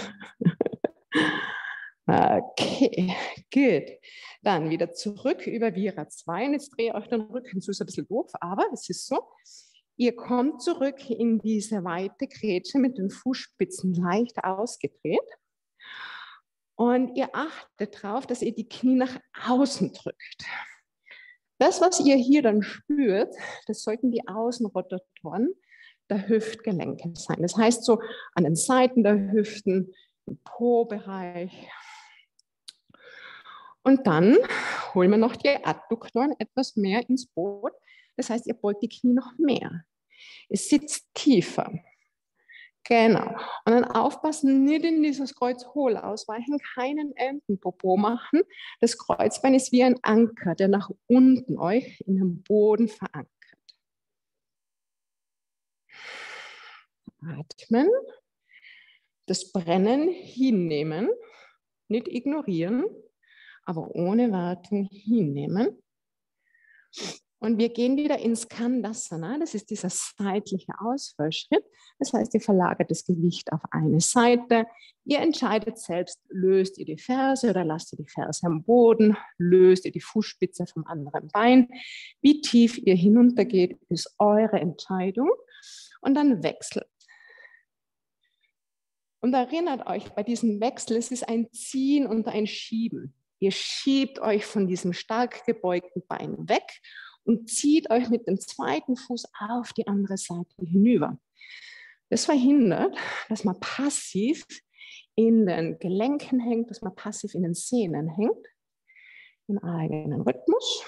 Okay, gut. Dann wieder zurück über Vira 2. Und jetzt drehe euch den Rücken zu, ist ein bisschen doof, aber es ist so. Ihr kommt zurück in diese weite Grätsche mit den Fußspitzen leicht ausgedreht. Und ihr achtet darauf, dass ihr die Knie nach außen drückt. Das, was ihr hier dann spürt, das sollten die Außenrotatoren der Hüftgelenke sein. Das heißt so an den Seiten der Hüften, im Po-Bereich. Und dann holen wir noch die Adduktoren etwas mehr ins Boot. Das heißt, ihr beugt die Knie noch mehr. Ihr sitzt tiefer. Genau. Und dann aufpassen, nicht in dieses Kreuz hohl ausweichen, keinen Entenpopo machen. Das Kreuzbein ist wie ein Anker, der nach unten euch in den Boden verankert. Atmen. das Brennen hinnehmen, nicht ignorieren, aber ohne Wertung hinnehmen. Und wir gehen wieder ins Skandasana, das ist dieser seitliche Ausfallschritt. Das heißt, ihr verlagert das Gewicht auf eine Seite. Ihr entscheidet selbst, löst ihr die Ferse oder lasst ihr die Ferse am Boden, löst ihr die Fußspitze vom anderen Bein. Wie tief ihr hinuntergeht, ist eure Entscheidung. Und dann wechselt. Und erinnert euch, bei diesem Wechsel, es ist ein Ziehen und ein Schieben. Ihr schiebt euch von diesem stark gebeugten Bein weg und zieht euch mit dem zweiten Fuß auf die andere Seite hinüber. Das verhindert, dass man passiv in den Gelenken hängt, dass man passiv in den Sehnen hängt, im eigenen Rhythmus.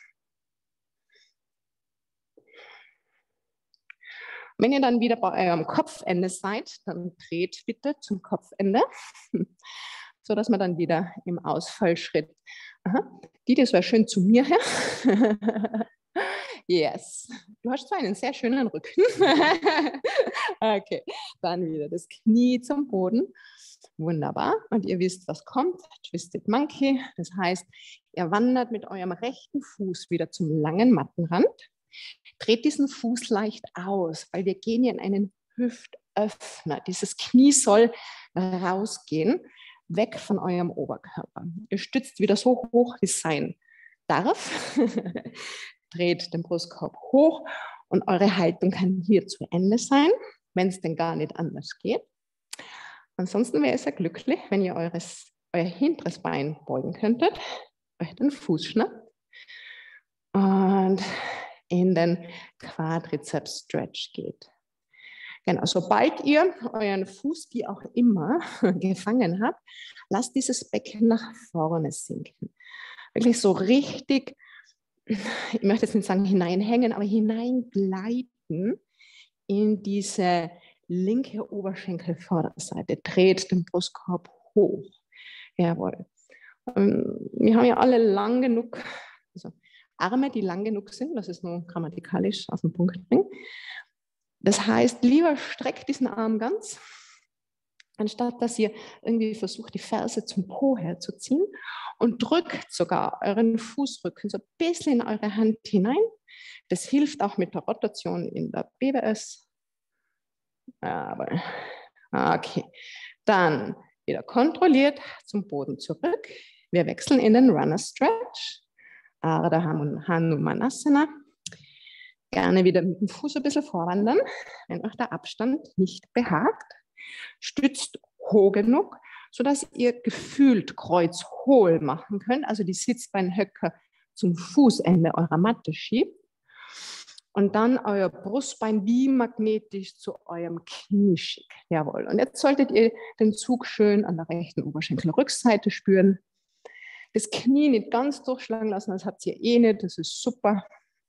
Wenn ihr dann wieder bei eurem Kopfende seid, dann dreht bitte zum Kopfende, sodass man dann wieder im Ausfallschritt. Aha. Das wäre schön zu mir her. Yes. Du hast zwar einen sehr schönen Rücken. Okay, dann wieder das Knie zum Boden. Wunderbar. Und ihr wisst, was kommt. Twisted Monkey. Das heißt, ihr wandert mit eurem rechten Fuß wieder zum langen Mattenrand. Dreht diesen Fuß leicht aus, weil wir gehen hier in einen Hüftöffner. Dieses Knie soll rausgehen, weg von eurem Oberkörper. Ihr stützt wieder so hoch, wie es sein darf. Dreht den Brustkorb hoch und eure Haltung kann hier zu Ende sein, wenn es denn gar nicht anders geht. Ansonsten wäre es ja glücklich, wenn ihr euer hinteres Bein beugen könntet, euch den Fuß schnappt und in den Quadrizeps-Stretch geht. Genau, sobald ihr euren Fuß, wie auch immer, gefangen habt, lasst dieses Becken nach vorne sinken. Wirklich so richtig, ich möchte jetzt nicht sagen hineinhängen, aber hineingleiten in diese linke Oberschenkelvorderseite. Dreht den Brustkorb hoch. Jawohl. Wir haben ja alle lang genug, also Arme, die lang genug sind, das ist nur grammatikalisch auf den Punkt bringen. Das heißt, lieber streckt diesen Arm ganz, anstatt dass ihr irgendwie versucht, die Ferse zum Po herzuziehen und drückt sogar euren Fußrücken so ein bisschen in eure Hand hinein. Das hilft auch mit der Rotation in der BWS. Aber okay, dann wieder kontrolliert zum Boden zurück. Wir wechseln in den Runner Stretch. Ardha Hanumanasana. Gerne wieder mit dem Fuß ein bisschen vorwandern, wenn euch der Abstand nicht behagt. Stützt hoch genug, sodass ihr gefühlt kreuzhohl machen könnt, also die Sitzbeinhöcker zum Fußende eurer Matte schiebt. Und dann euer Brustbein wie magnetisch zu eurem Knie schickt. Jawohl. Und jetzt solltet ihr den Zug schön an der rechten Oberschenkelrückseite spüren. Das Knie nicht ganz durchschlagen lassen, das habt ihr eh nicht, das ist super.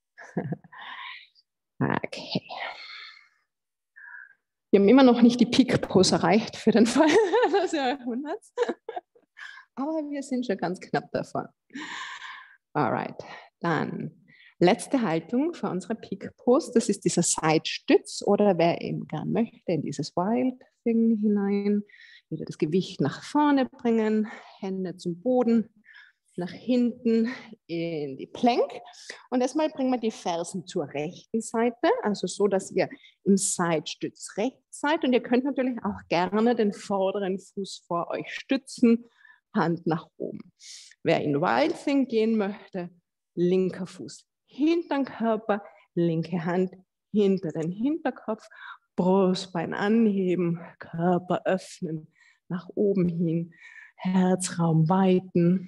Okay. Wir haben immer noch nicht die Peak-Pose erreicht für den Fall des Jahrhunderts. Aber wir sind schon ganz knapp davon. Alright, dann letzte Haltung für unsere Peak-Pose. Das ist dieser Seitstütz oder wer eben gern möchte, in dieses Wild Thing hinein. Wieder das Gewicht nach vorne bringen, Hände zum Boden, nach hinten in die Plank. Und erstmal bringen wir die Fersen zur rechten Seite, also so, dass ihr im Seitstütz rechts seid. Und ihr könnt natürlich auch gerne den vorderen Fuß vor euch stützen, Hand nach oben. Wer in Wild Thing gehen möchte, linker Fuß hinter den Körper, linke Hand hinter den Hinterkopf, Brustbein anheben, Körper öffnen, nach oben hin, Herzraum weiten.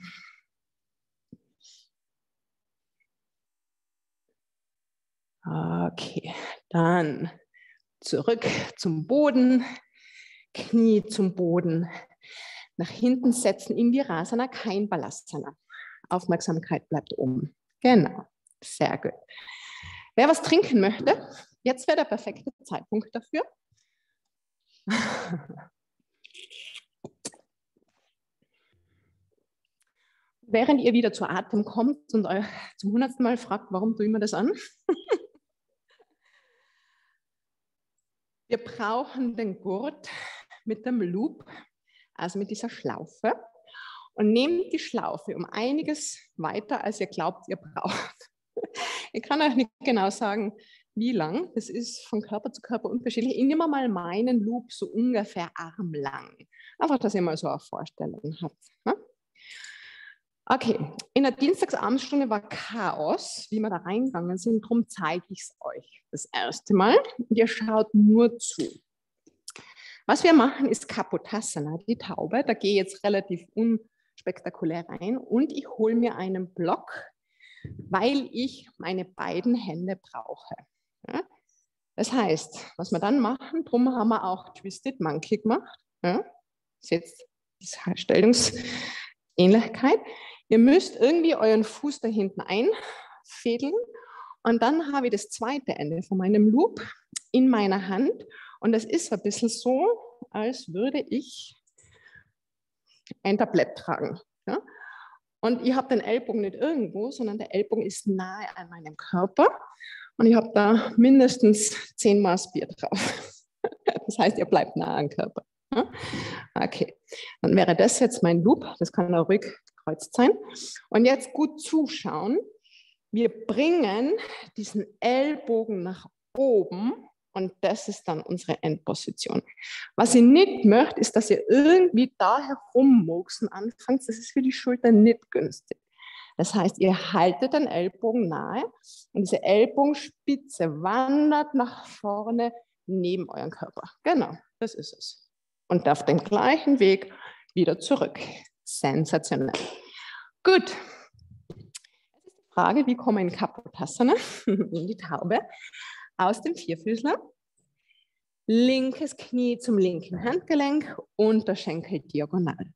Okay, dann zurück zum Boden, Knie zum Boden, nach hinten setzen in Virasana, kein Balasana. Aufmerksamkeit bleibt oben. Genau, sehr gut. Wer was trinken möchte, jetzt wäre der perfekte Zeitpunkt dafür. Während ihr wieder zu Atem kommt und euch zum 100. Mal fragt, warum tue ich mir das an? Wir brauchen den Gurt mit dem Loop, also mit dieser Schlaufe, und nehmt die Schlaufe um einiges weiter, als ihr glaubt, ihr braucht. Ich kann euch nicht genau sagen, wie lang. Das ist von Körper zu Körper unterschiedlich. Ich nehme mal meinen Loop so ungefähr armlang. Einfach, dass ihr mal so eine Vorstellung habt. Ne? Okay, in der Dienstagsabendstunde war Chaos, wie wir da reingegangen sind. Darum zeige ich es euch das erste Mal. Und ihr schaut nur zu. Was wir machen, ist Kapotasana, die Taube. Da gehe ich jetzt relativ unspektakulär rein. Und ich hole mir einen Block, weil ich meine beiden Hände brauche. Ja? Das heißt, was wir dann machen, darum haben wir auch Twisted Monkey gemacht. Ja? Das ist jetzt die Stellungsähnlichkeit. Ihr müsst irgendwie euren Fuß da hinten einfädeln und dann habe ich das zweite Ende von meinem Loop in meiner Hand und das ist ein bisschen so, als würde ich ein Tablett tragen. Ja? Und ich habe den Ellbogen nicht irgendwo, sondern der Ellbogen ist nahe an meinem Körper und ich habe da mindestens 10 Maß Bier drauf. Das heißt, ihr bleibt nah am Körper. Okay, dann wäre das jetzt mein Loop. Das kann auch ruhig gekreuzt sein. Und jetzt gut zuschauen. Wir bringen diesen Ellbogen nach oben und das ist dann unsere Endposition. Was ich nicht möchte, ist, dass ihr irgendwie da herummoksen anfangt. Das ist für die Schulter nicht günstig. Das heißt, ihr haltet den Ellbogen nahe und diese Ellbogenspitze wandert nach vorne neben euren Körper. Genau, das ist es. Und auf den gleichen Weg wieder zurück. Sensationell. Gut. Jetzt ist die Frage, wie kommen wir in Kapotasana, in die Taube, aus dem Vierfüßler. Linkes Knie zum linken Handgelenk, Unterschenkel diagonal.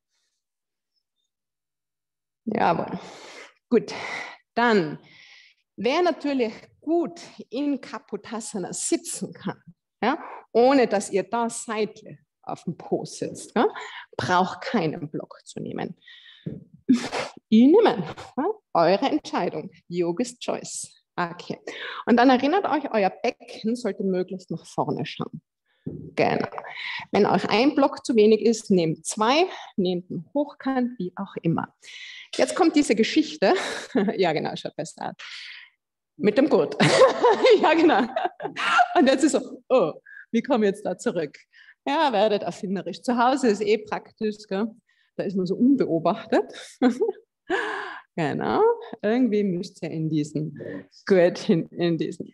Jawohl. Gut. Dann, wer natürlich gut in Kapotasana sitzen kann, ja, ohne dass ihr da seitlich auf dem Po sitzt, ja, braucht keinen Block zu nehmen. Ich nehme, ja, eure Entscheidung. Yoga's Choice. Okay. Und dann erinnert euch, euer Becken sollte möglichst nach vorne schauen. Genau. Wenn euch ein Block zu wenig ist, nehmt 2, nehmt einen Hochkant, wie auch immer. Jetzt kommt diese Geschichte. Ja, genau, schaut besser aus. Mit dem Gurt. Ja, genau. Und jetzt ist so, oh, wie komme ich jetzt da zurück? Ja, werdet erfinderisch. Zu Hause ist eh praktisch, gell? Da ist man so unbeobachtet. Genau, irgendwie müsst ihr in diesen Gurt hin, in diesen.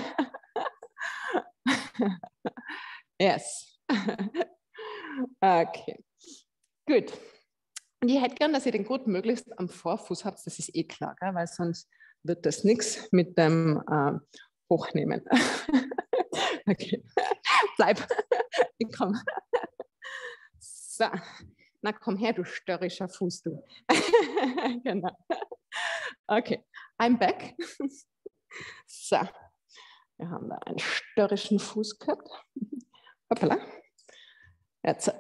Yes. Okay, gut. Und ich hätte gern, dass ihr den Gurt möglichst am Vorfuß habt, das ist eh klar, gell? Weil sonst wird das nichts mit dem Hochnehmen. Okay, bleib. Ich komme. So, na komm her, du störrischer Fuß, du. Genau. Okay, I'm back. So, wir haben da einen störrischen Fuß gehabt. Hoppala. Jetzt.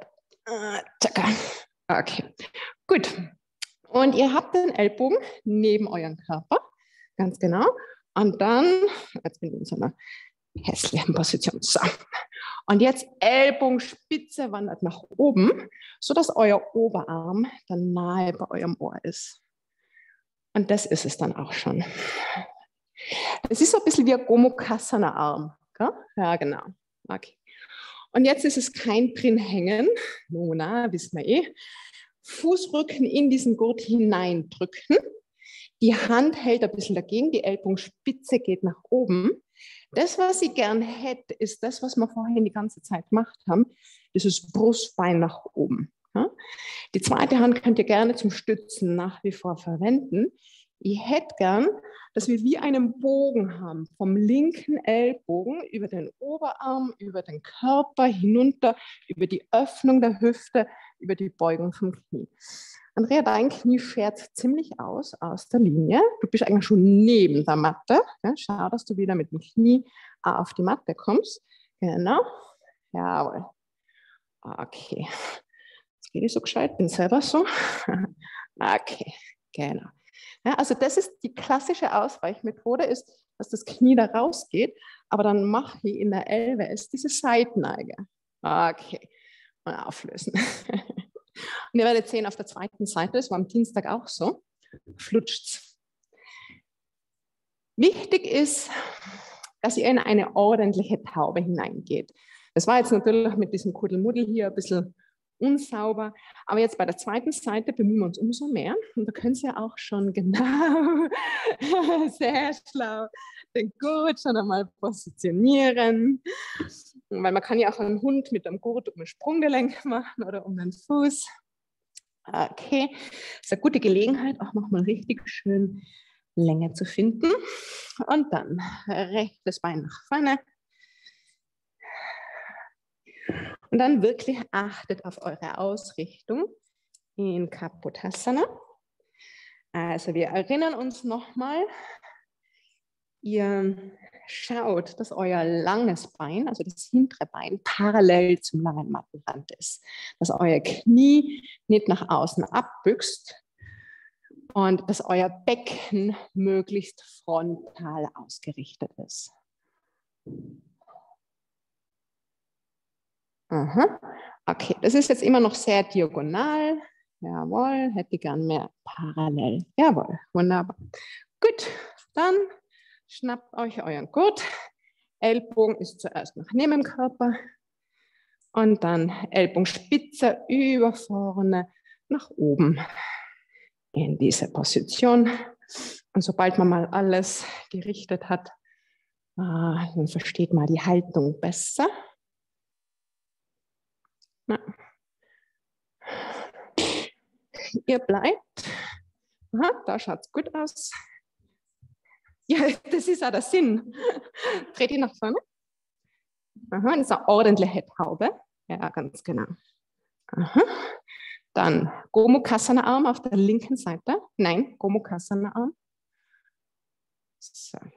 Okay, gut. Und ihr habt den Ellbogen neben euren Körper, ganz genau. Und dann, jetzt bin ich in so einer hässlichen Position. So. Und jetzt Ellbogenspitze wandert nach oben, sodass euer Oberarm dann nahe bei eurem Ohr ist. Und das ist es dann auch schon. Es ist so ein bisschen wie ein Gomukhasana-Arm. Ja, genau. Okay. Und jetzt ist es kein drin hängen. Na, wissen wir eh. Fußrücken in diesen Gurt hineindrücken. Die Hand hält ein bisschen dagegen, die Ellbogenspitze geht nach oben. Das, was ich gern hätte, ist das, was wir vorhin die ganze Zeit gemacht haben, dieses Brustbein nach oben. Ja? Die zweite Hand könnt ihr gerne zum Stützen nach wie vor verwenden. Ich hätte gern, dass wir wie einen Bogen haben, vom linken Ellbogen über den Oberarm, über den Körper, hinunter, über die Öffnung der Hüfte, über die Beugung vom Knie. Andrea, dein Knie schert ziemlich aus der Linie. Du bist eigentlich schon neben der Matte. Ja, schau, dass du wieder mit dem Knie auf die Matte kommst. Genau. Jawohl. Okay. Jetzt geht es so gescheit, bin selber so. Okay, genau. Ja, also das ist die klassische Ausweichmethode, ist, dass das Knie da rausgeht, aber dann mache ich in der LWS diese Seitenneige. Okay. auflösen. Und ihr werdet sehen, auf der zweiten Seite, das war am Dienstag auch so, flutscht's. Wichtig ist, dass ihr in eine ordentliche Taube hineingeht. Das war jetzt natürlich mit diesem Kuddelmuddel hier ein bisschen unsauber, aber jetzt bei der zweiten Seite bemühen wir uns umso mehr und da können Sie auch schon genau, sehr schlau, den Gurt schon einmal positionieren, weil man kann ja auch einen Hund mit einem Gurt um ein Sprunggelenk machen oder um den Fuß. Okay, das ist eine gute Gelegenheit, auch nochmal richtig schön Länge zu finden und dann rechtes Bein nach vorne. Und dann wirklich achtet auf eure Ausrichtung in Kapotasana. Also wir erinnern uns nochmal, ihr schaut, dass euer langes Bein, also das hintere Bein, parallel zum langen Mattenrand ist. Dass euer Knie nicht nach außen abbüchst und dass euer Becken möglichst frontal ausgerichtet ist. Aha. Okay, das ist jetzt immer noch sehr diagonal. Jawohl, hätte gern mehr parallel. Jawohl, wunderbar. Gut, dann schnappt euch euren Gurt. Ellbogen ist zuerst nach neben dem Körper und dann Ellbogenspitze über vorne nach oben in diese Position. Und sobald man mal alles gerichtet hat, dann versteht man die Haltung besser. Na. Ihr bleibt. Aha, da schaut es gut aus. Ja, das ist auch der Sinn. Dreht ihr nach vorne. Aha, das ist eine ordentliche Taube. Ja, ganz genau. Aha. Dann Gomukhasana-Arm auf der linken Seite. Nein, Gomukhasana-Arm. So.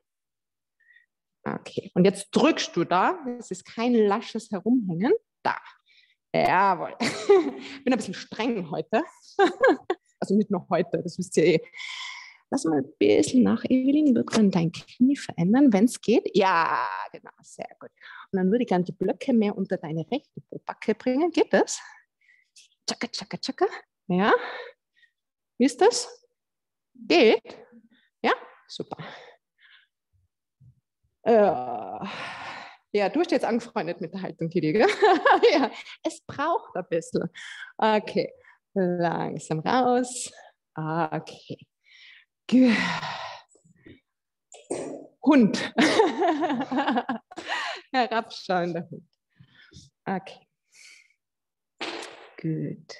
Okay, und jetzt drückst du da. Es ist kein lasches Herumhängen. Da. Jawohl. Ich bin ein bisschen streng heute. Also nicht nur heute, das wisst ihr eh. Lass mal ein bisschen nach, Evelyn. Ich würde gerne dein Knie verändern, wenn es geht. Ja, genau, sehr gut. Und dann würde ich gerne die Blöcke mehr unter deine rechte Backe bringen. Geht das? Tschakka, tschakka, tschakka. Ja. Wie ist das? Geht? Ja, super. Ja, du hast jetzt angefreundet mit der Haltung, Kidi, gell? Ja, es braucht ein bisschen. Okay, langsam raus. Okay, gut. Hund. Herabschauender Hund. Okay. Gut.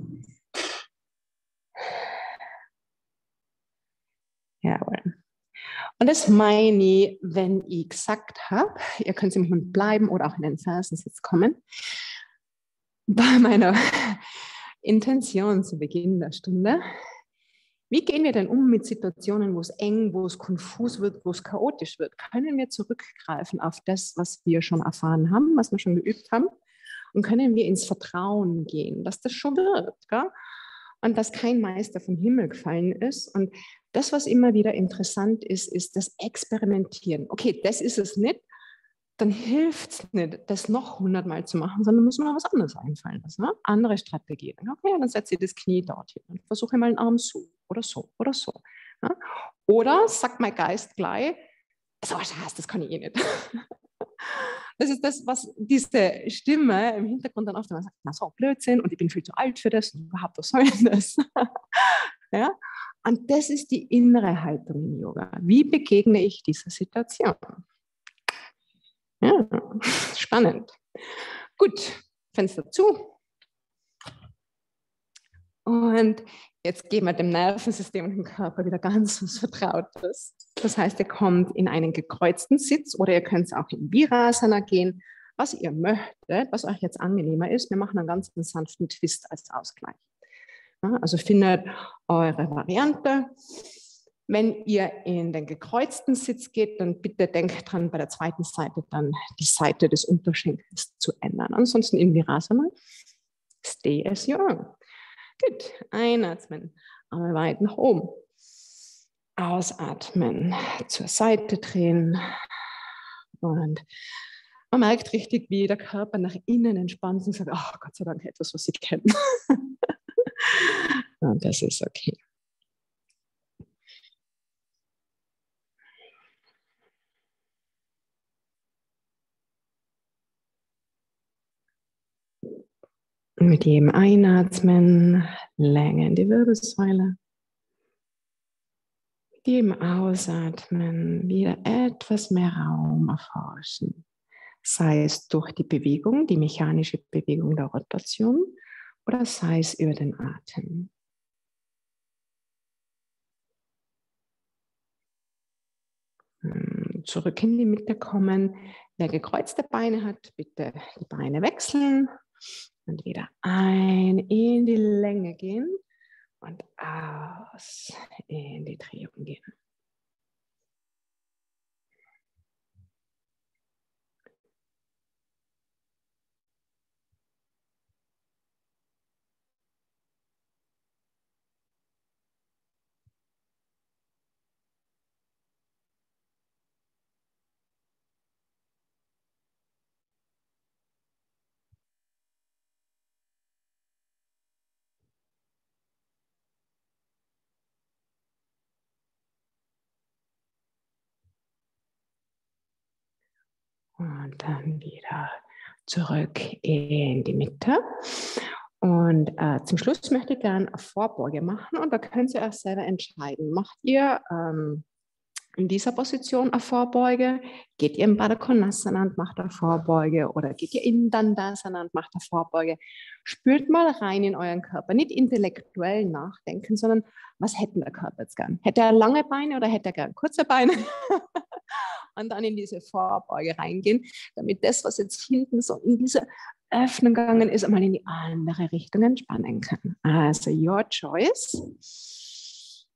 Jawohl. Und das meine ich, wenn ich gesagt habe, ihr könnt im Hund bleiben oder auch in den Fersensitz kommen, bei meiner Intention zu Beginn der Stunde, wie gehen wir denn um mit Situationen, wo es eng, wo es konfus wird, wo es chaotisch wird? Können wir zurückgreifen auf das, was wir schon erfahren haben, was wir schon geübt haben? Und können wir ins Vertrauen gehen, dass das schon wird, gell? Und dass kein Meister vom Himmel gefallen ist. Und das, was immer wieder interessant ist, ist das Experimentieren. Okay, das ist es nicht, dann hilft es nicht, das noch 100-mal zu machen, sondern muss man was anderes einfallen lassen. Ne? Andere Strategien. Okay, dann setze ich das Knie dorthin und versuche mal einen Arm so oder so oder so. Ne? Oder sagt mein Geist gleich, so Scheiß, das kann ich eh nicht. Das ist das, was diese Stimme im Hintergrund dann oft immer sagt, na so, Blödsinn und ich bin viel zu alt für das und überhaupt, was soll denn das? Ja? Und das ist die innere Haltung im Yoga. Wie begegne ich dieser Situation? Ja, spannend. Gut, Fenster zu. Und jetzt geben wir dem Nervensystem und dem Körper wieder ganz was Vertrautes. Das heißt, ihr kommt in einen gekreuzten Sitz oder ihr könnt auch in Virasana gehen, was ihr möchtet, was euch jetzt angenehmer ist. Wir machen einen ganz sanften Twist als Ausgleich. Ja, also findet eure Variante. Wenn ihr in den gekreuzten Sitz geht, dann bitte denkt dran, bei der zweiten Seite dann die Seite des Unterschenkels zu ändern. Ansonsten in Virasana, stay as you are. Gut, einatmen, Arme weit nach oben. Ausatmen, zur Seite drehen und Man merkt richtig, wie der Körper nach innen entspannt und sagt, oh, Gott sei Dank etwas, was ich kenne. Und das ist okay. Mit jedem Einatmen Länge in die Wirbelsäule. Mit jedem Ausatmen wieder etwas mehr Raum erforschen. Sei es durch die Bewegung, die mechanische Bewegung der Rotation, oder sei es über den Atem. Zurück in die Mitte kommen. Wer gekreuzte Beine hat, bitte die Beine wechseln und wieder ein in die Länge gehen und aus in die Drehung gehen. Und dann wieder zurück in die Mitte. Und zum Schluss möchte ich gerne eine Vorbeuge machen. Und da könnt ihr euch selber entscheiden. Macht ihr in dieser Position eine Vorbeuge? Geht ihr im Baddha Konasana und macht eine Vorbeuge? Oder geht ihr in Dandasana und macht eine Vorbeuge? Spürt mal rein in euren Körper. Nicht intellektuell nachdenken, sondern was hätte der Körper jetzt gern? Hätte er lange Beine oder hätte er gern kurze Beine? Und dann in diese Vorbeuge reingehen, damit das, was jetzt hinten so in diese Öffnung gegangen ist, einmal in die andere Richtung entspannen kann. Also your choice.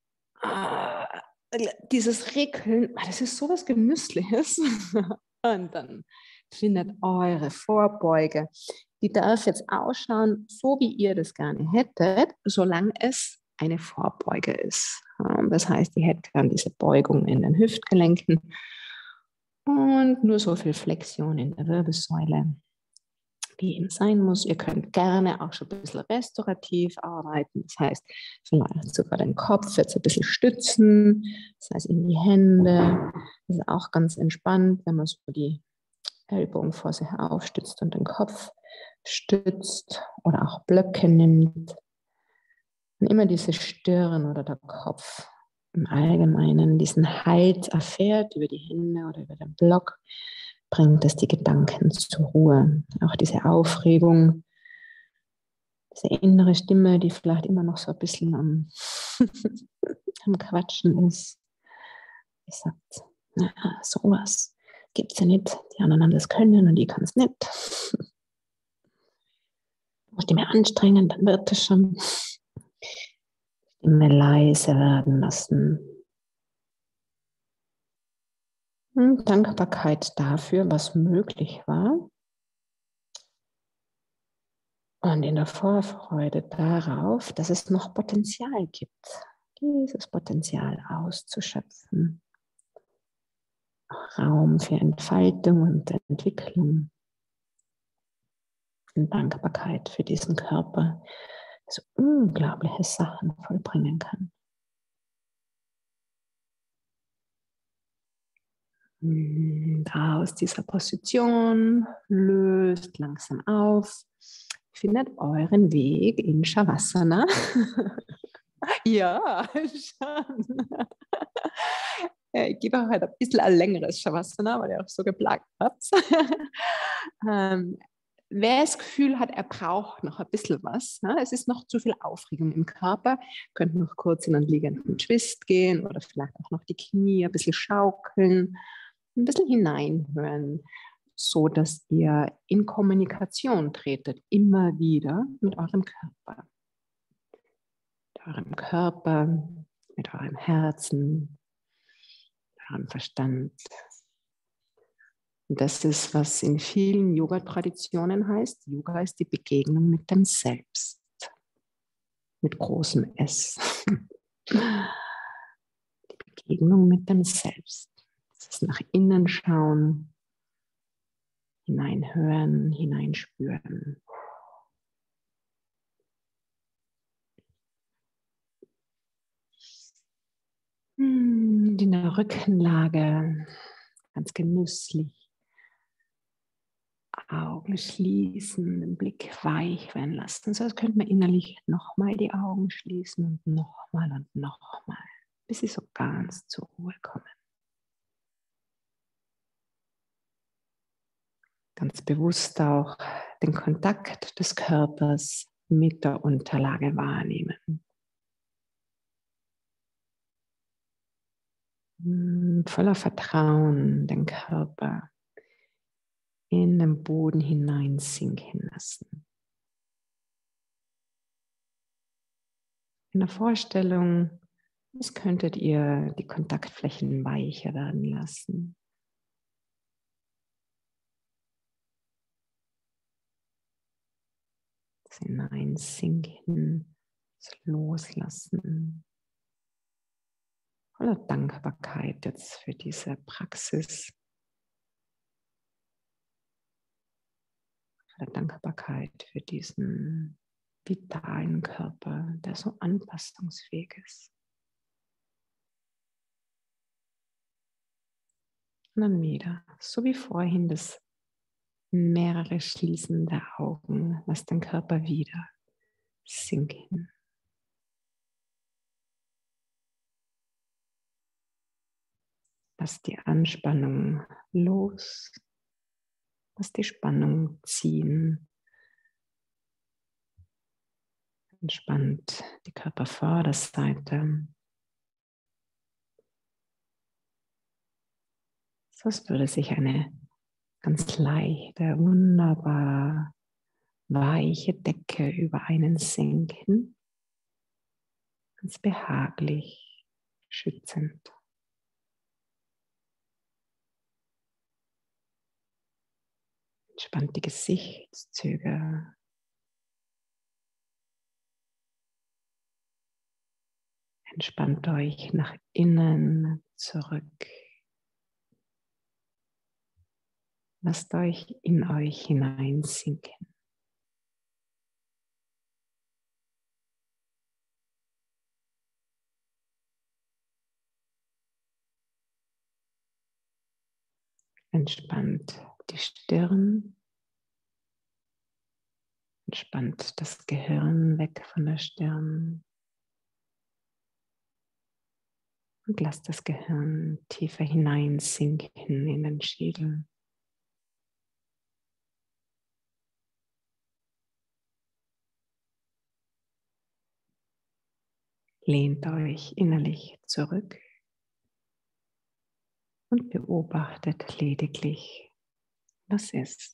Dieses Regeln, das ist sowas Genüssliches. Und dann findet eure Vorbeuge. Die darf jetzt ausschauen, so wie ihr das gerne hättet, solange es eine Vorbeuge ist. Das heißt, ihr hättet dann diese Beugung in den Hüftgelenken und nur so viel Flexion in der Wirbelsäule, wie eben sein muss. Ihr könnt gerne auch schon ein bisschen restaurativ arbeiten. Das heißt, vielleicht sogar den Kopf jetzt ein bisschen stützen, das heißt in die Hände. Das ist auch ganz entspannt, wenn man so die Ellbogen vor sich aufstützt und den Kopf stützt oder auch Blöcke nimmt. Und immer diese Stirn oder der Kopf im Allgemeinen diesen Halt erfährt über die Hände oder über den Block, bringt es die Gedanken zur Ruhe. Auch diese Aufregung, diese innere Stimme, die vielleicht immer noch so ein bisschen am Quatschen ist. Ich sagt, ja, sowas gibt es ja nicht. Die anderen haben das können und ich kann es nicht. Du musst dich mehr anstrengen, dann wird es schon. Stimme leise werden lassen. Und Dankbarkeit dafür, was möglich war. Und in der Vorfreude darauf, dass es noch Potenzial gibt, dieses Potenzial auszuschöpfen. Raum für Entfaltung und Entwicklung. Und Dankbarkeit für diesen Körper, der so unglaubliche Sachen vollbringen kann. Aus dieser Position löst langsam auf. Findet euren Weg in Shavasana. Ja, schon. Ich gebe auch heute ein bisschen ein längeres Shavasana, weil ihr auch so geplagt habt. Wer das Gefühl hat, er braucht noch ein bisschen was, ne? Es ist noch zu viel Aufregung im Körper, könnt noch kurz in einen liegenden Twist gehen oder vielleicht auch noch die Knie ein bisschen schaukeln, ein bisschen hineinhören, so dass ihr in Kommunikation tretet, immer wieder mit eurem Körper. Mit eurem Körper, mit eurem Herzen, mit eurem Verstand. Und das ist, was in vielen Yoga-Traditionen heißt. Yoga ist die Begegnung mit dem Selbst. Mit großem S. Die Begegnung mit dem Selbst. Das ist nach innen schauen, hineinhören, hineinspüren. In der Rückenlage ganz genüsslich. Augen schließen, den Blick weich werden lassen. So als könnte man innerlich nochmal die Augen schließen und nochmal, bis sie so ganz zur Ruhe kommen. Ganz bewusst auch den Kontakt des Körpers mit der Unterlage wahrnehmen. Voller Vertrauen den Körper in den Boden hineinsinken lassen. In der Vorstellung, das könntet ihr die Kontaktflächen weicher werden lassen. Das Hineinsinken, das Loslassen. Voller Dankbarkeit jetzt für diese Praxis. Voller Dankbarkeit für diesen vitalen Körper, der so anpassungsfähig ist. Und dann wieder, so wie vorhin, das mehrere Schließen der Augen. Lass den Körper wieder sinken. Lass die Anspannung los. Lass die Spannung ziehen. Entspannt die Körpervorderseite. So als würde sich eine ganz leichte, wunderbar weiche Decke über einen senken. Ganz behaglich, schützend. Entspannt die Gesichtszüge. Entspannt euch nach innen zurück. Lasst euch in euch hineinsinken. Entspannt die Stirn. Entspannt das Gehirn weg von der Stirn. Und lasst das Gehirn tiefer hineinsinken in den Schädel. Lehnt euch innerlich zurück und beobachtet lediglich, was ist.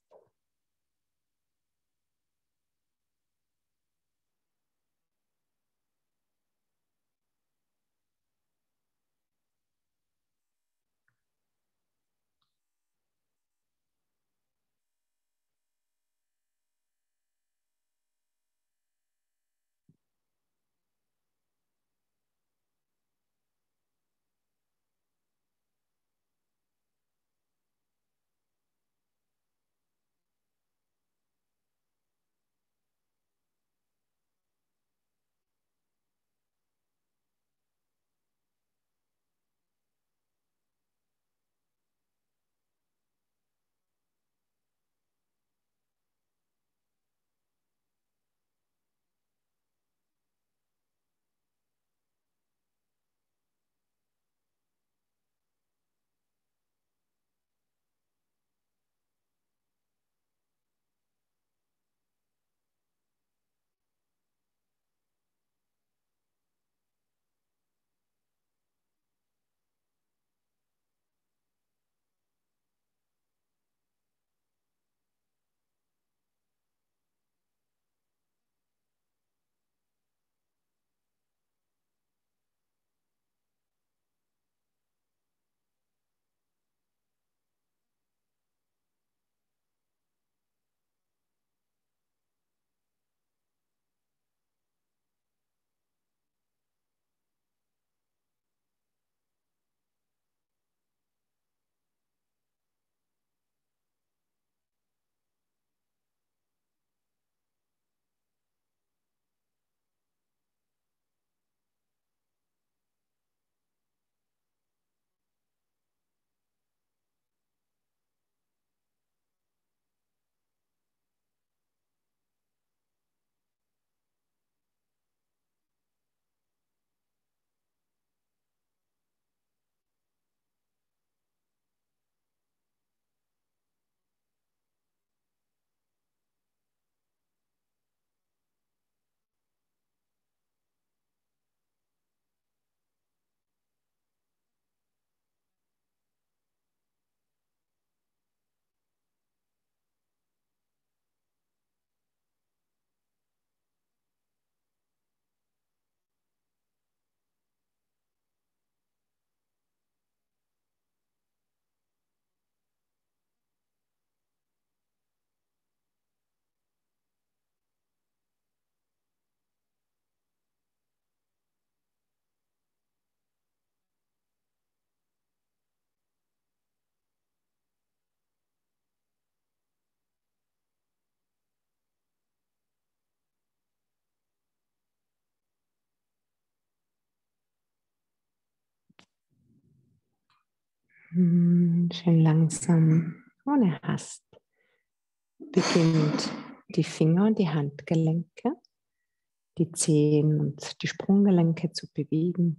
Schön langsam, ohne Hast, beginnt die Finger und die Handgelenke, die Zehen und die Sprunggelenke zu bewegen.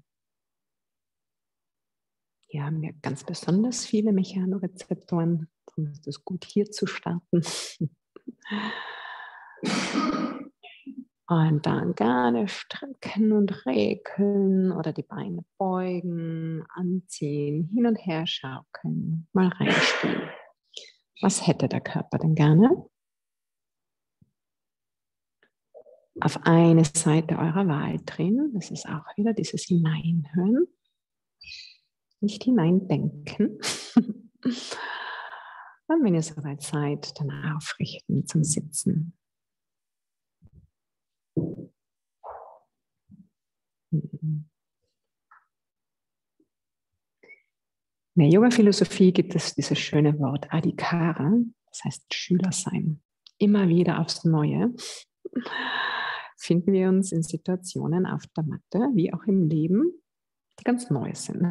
Hier haben wir ganz besonders viele Mechanorezeptoren, darum ist es gut, hier zu starten. Und dann gerne strecken und regeln oder die Beine beugen, anziehen, hin und her schaukeln, mal reinspielen. Was hätte der Körper denn gerne? Auf eine Seite eurer Wahl drehen, das ist auch wieder dieses Hineinhören, nicht hineindenken. Und wenn ihr soweit seid, dann aufrichten zum Sitzen. In der Yoga-Philosophie gibt es dieses schöne Wort Adhikara, das heißt Schüler sein. Immer wieder aufs Neue finden wir uns in Situationen auf der Matte, wie auch im Leben, die ganz neu sind.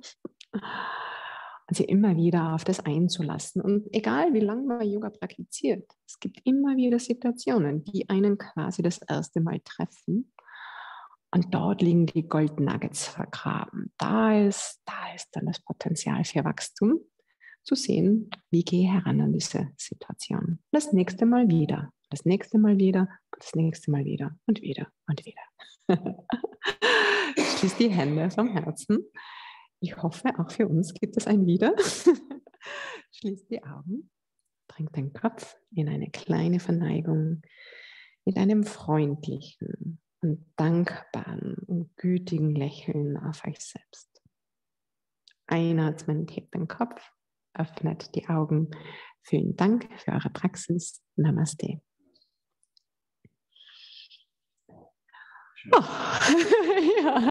Also immer wieder auf das einzulassen. Und egal, wie lange man Yoga praktiziert, es gibt immer wieder Situationen, die einen quasi das erste Mal treffen. Und dort liegen die Gold Nuggets vergraben. Da ist dann das Potenzial für Wachstum, zu sehen, wie gehe ich heran an diese Situation. Das nächste Mal wieder, das nächste Mal wieder, das nächste Mal wieder und wieder und wieder. Schließ die Hände vom Herzen. Ich hoffe, auch für uns gibt es ein Wieder. Schließ die Augen, bring den Kopf in eine kleine Verneigung mit einem freundlichen und dankbaren und gütigen Lächeln auf euch selbst. Einatmen, hebt den Kopf, öffnet die Augen. Vielen Dank für eure Praxis. Namaste. Oh. Ja.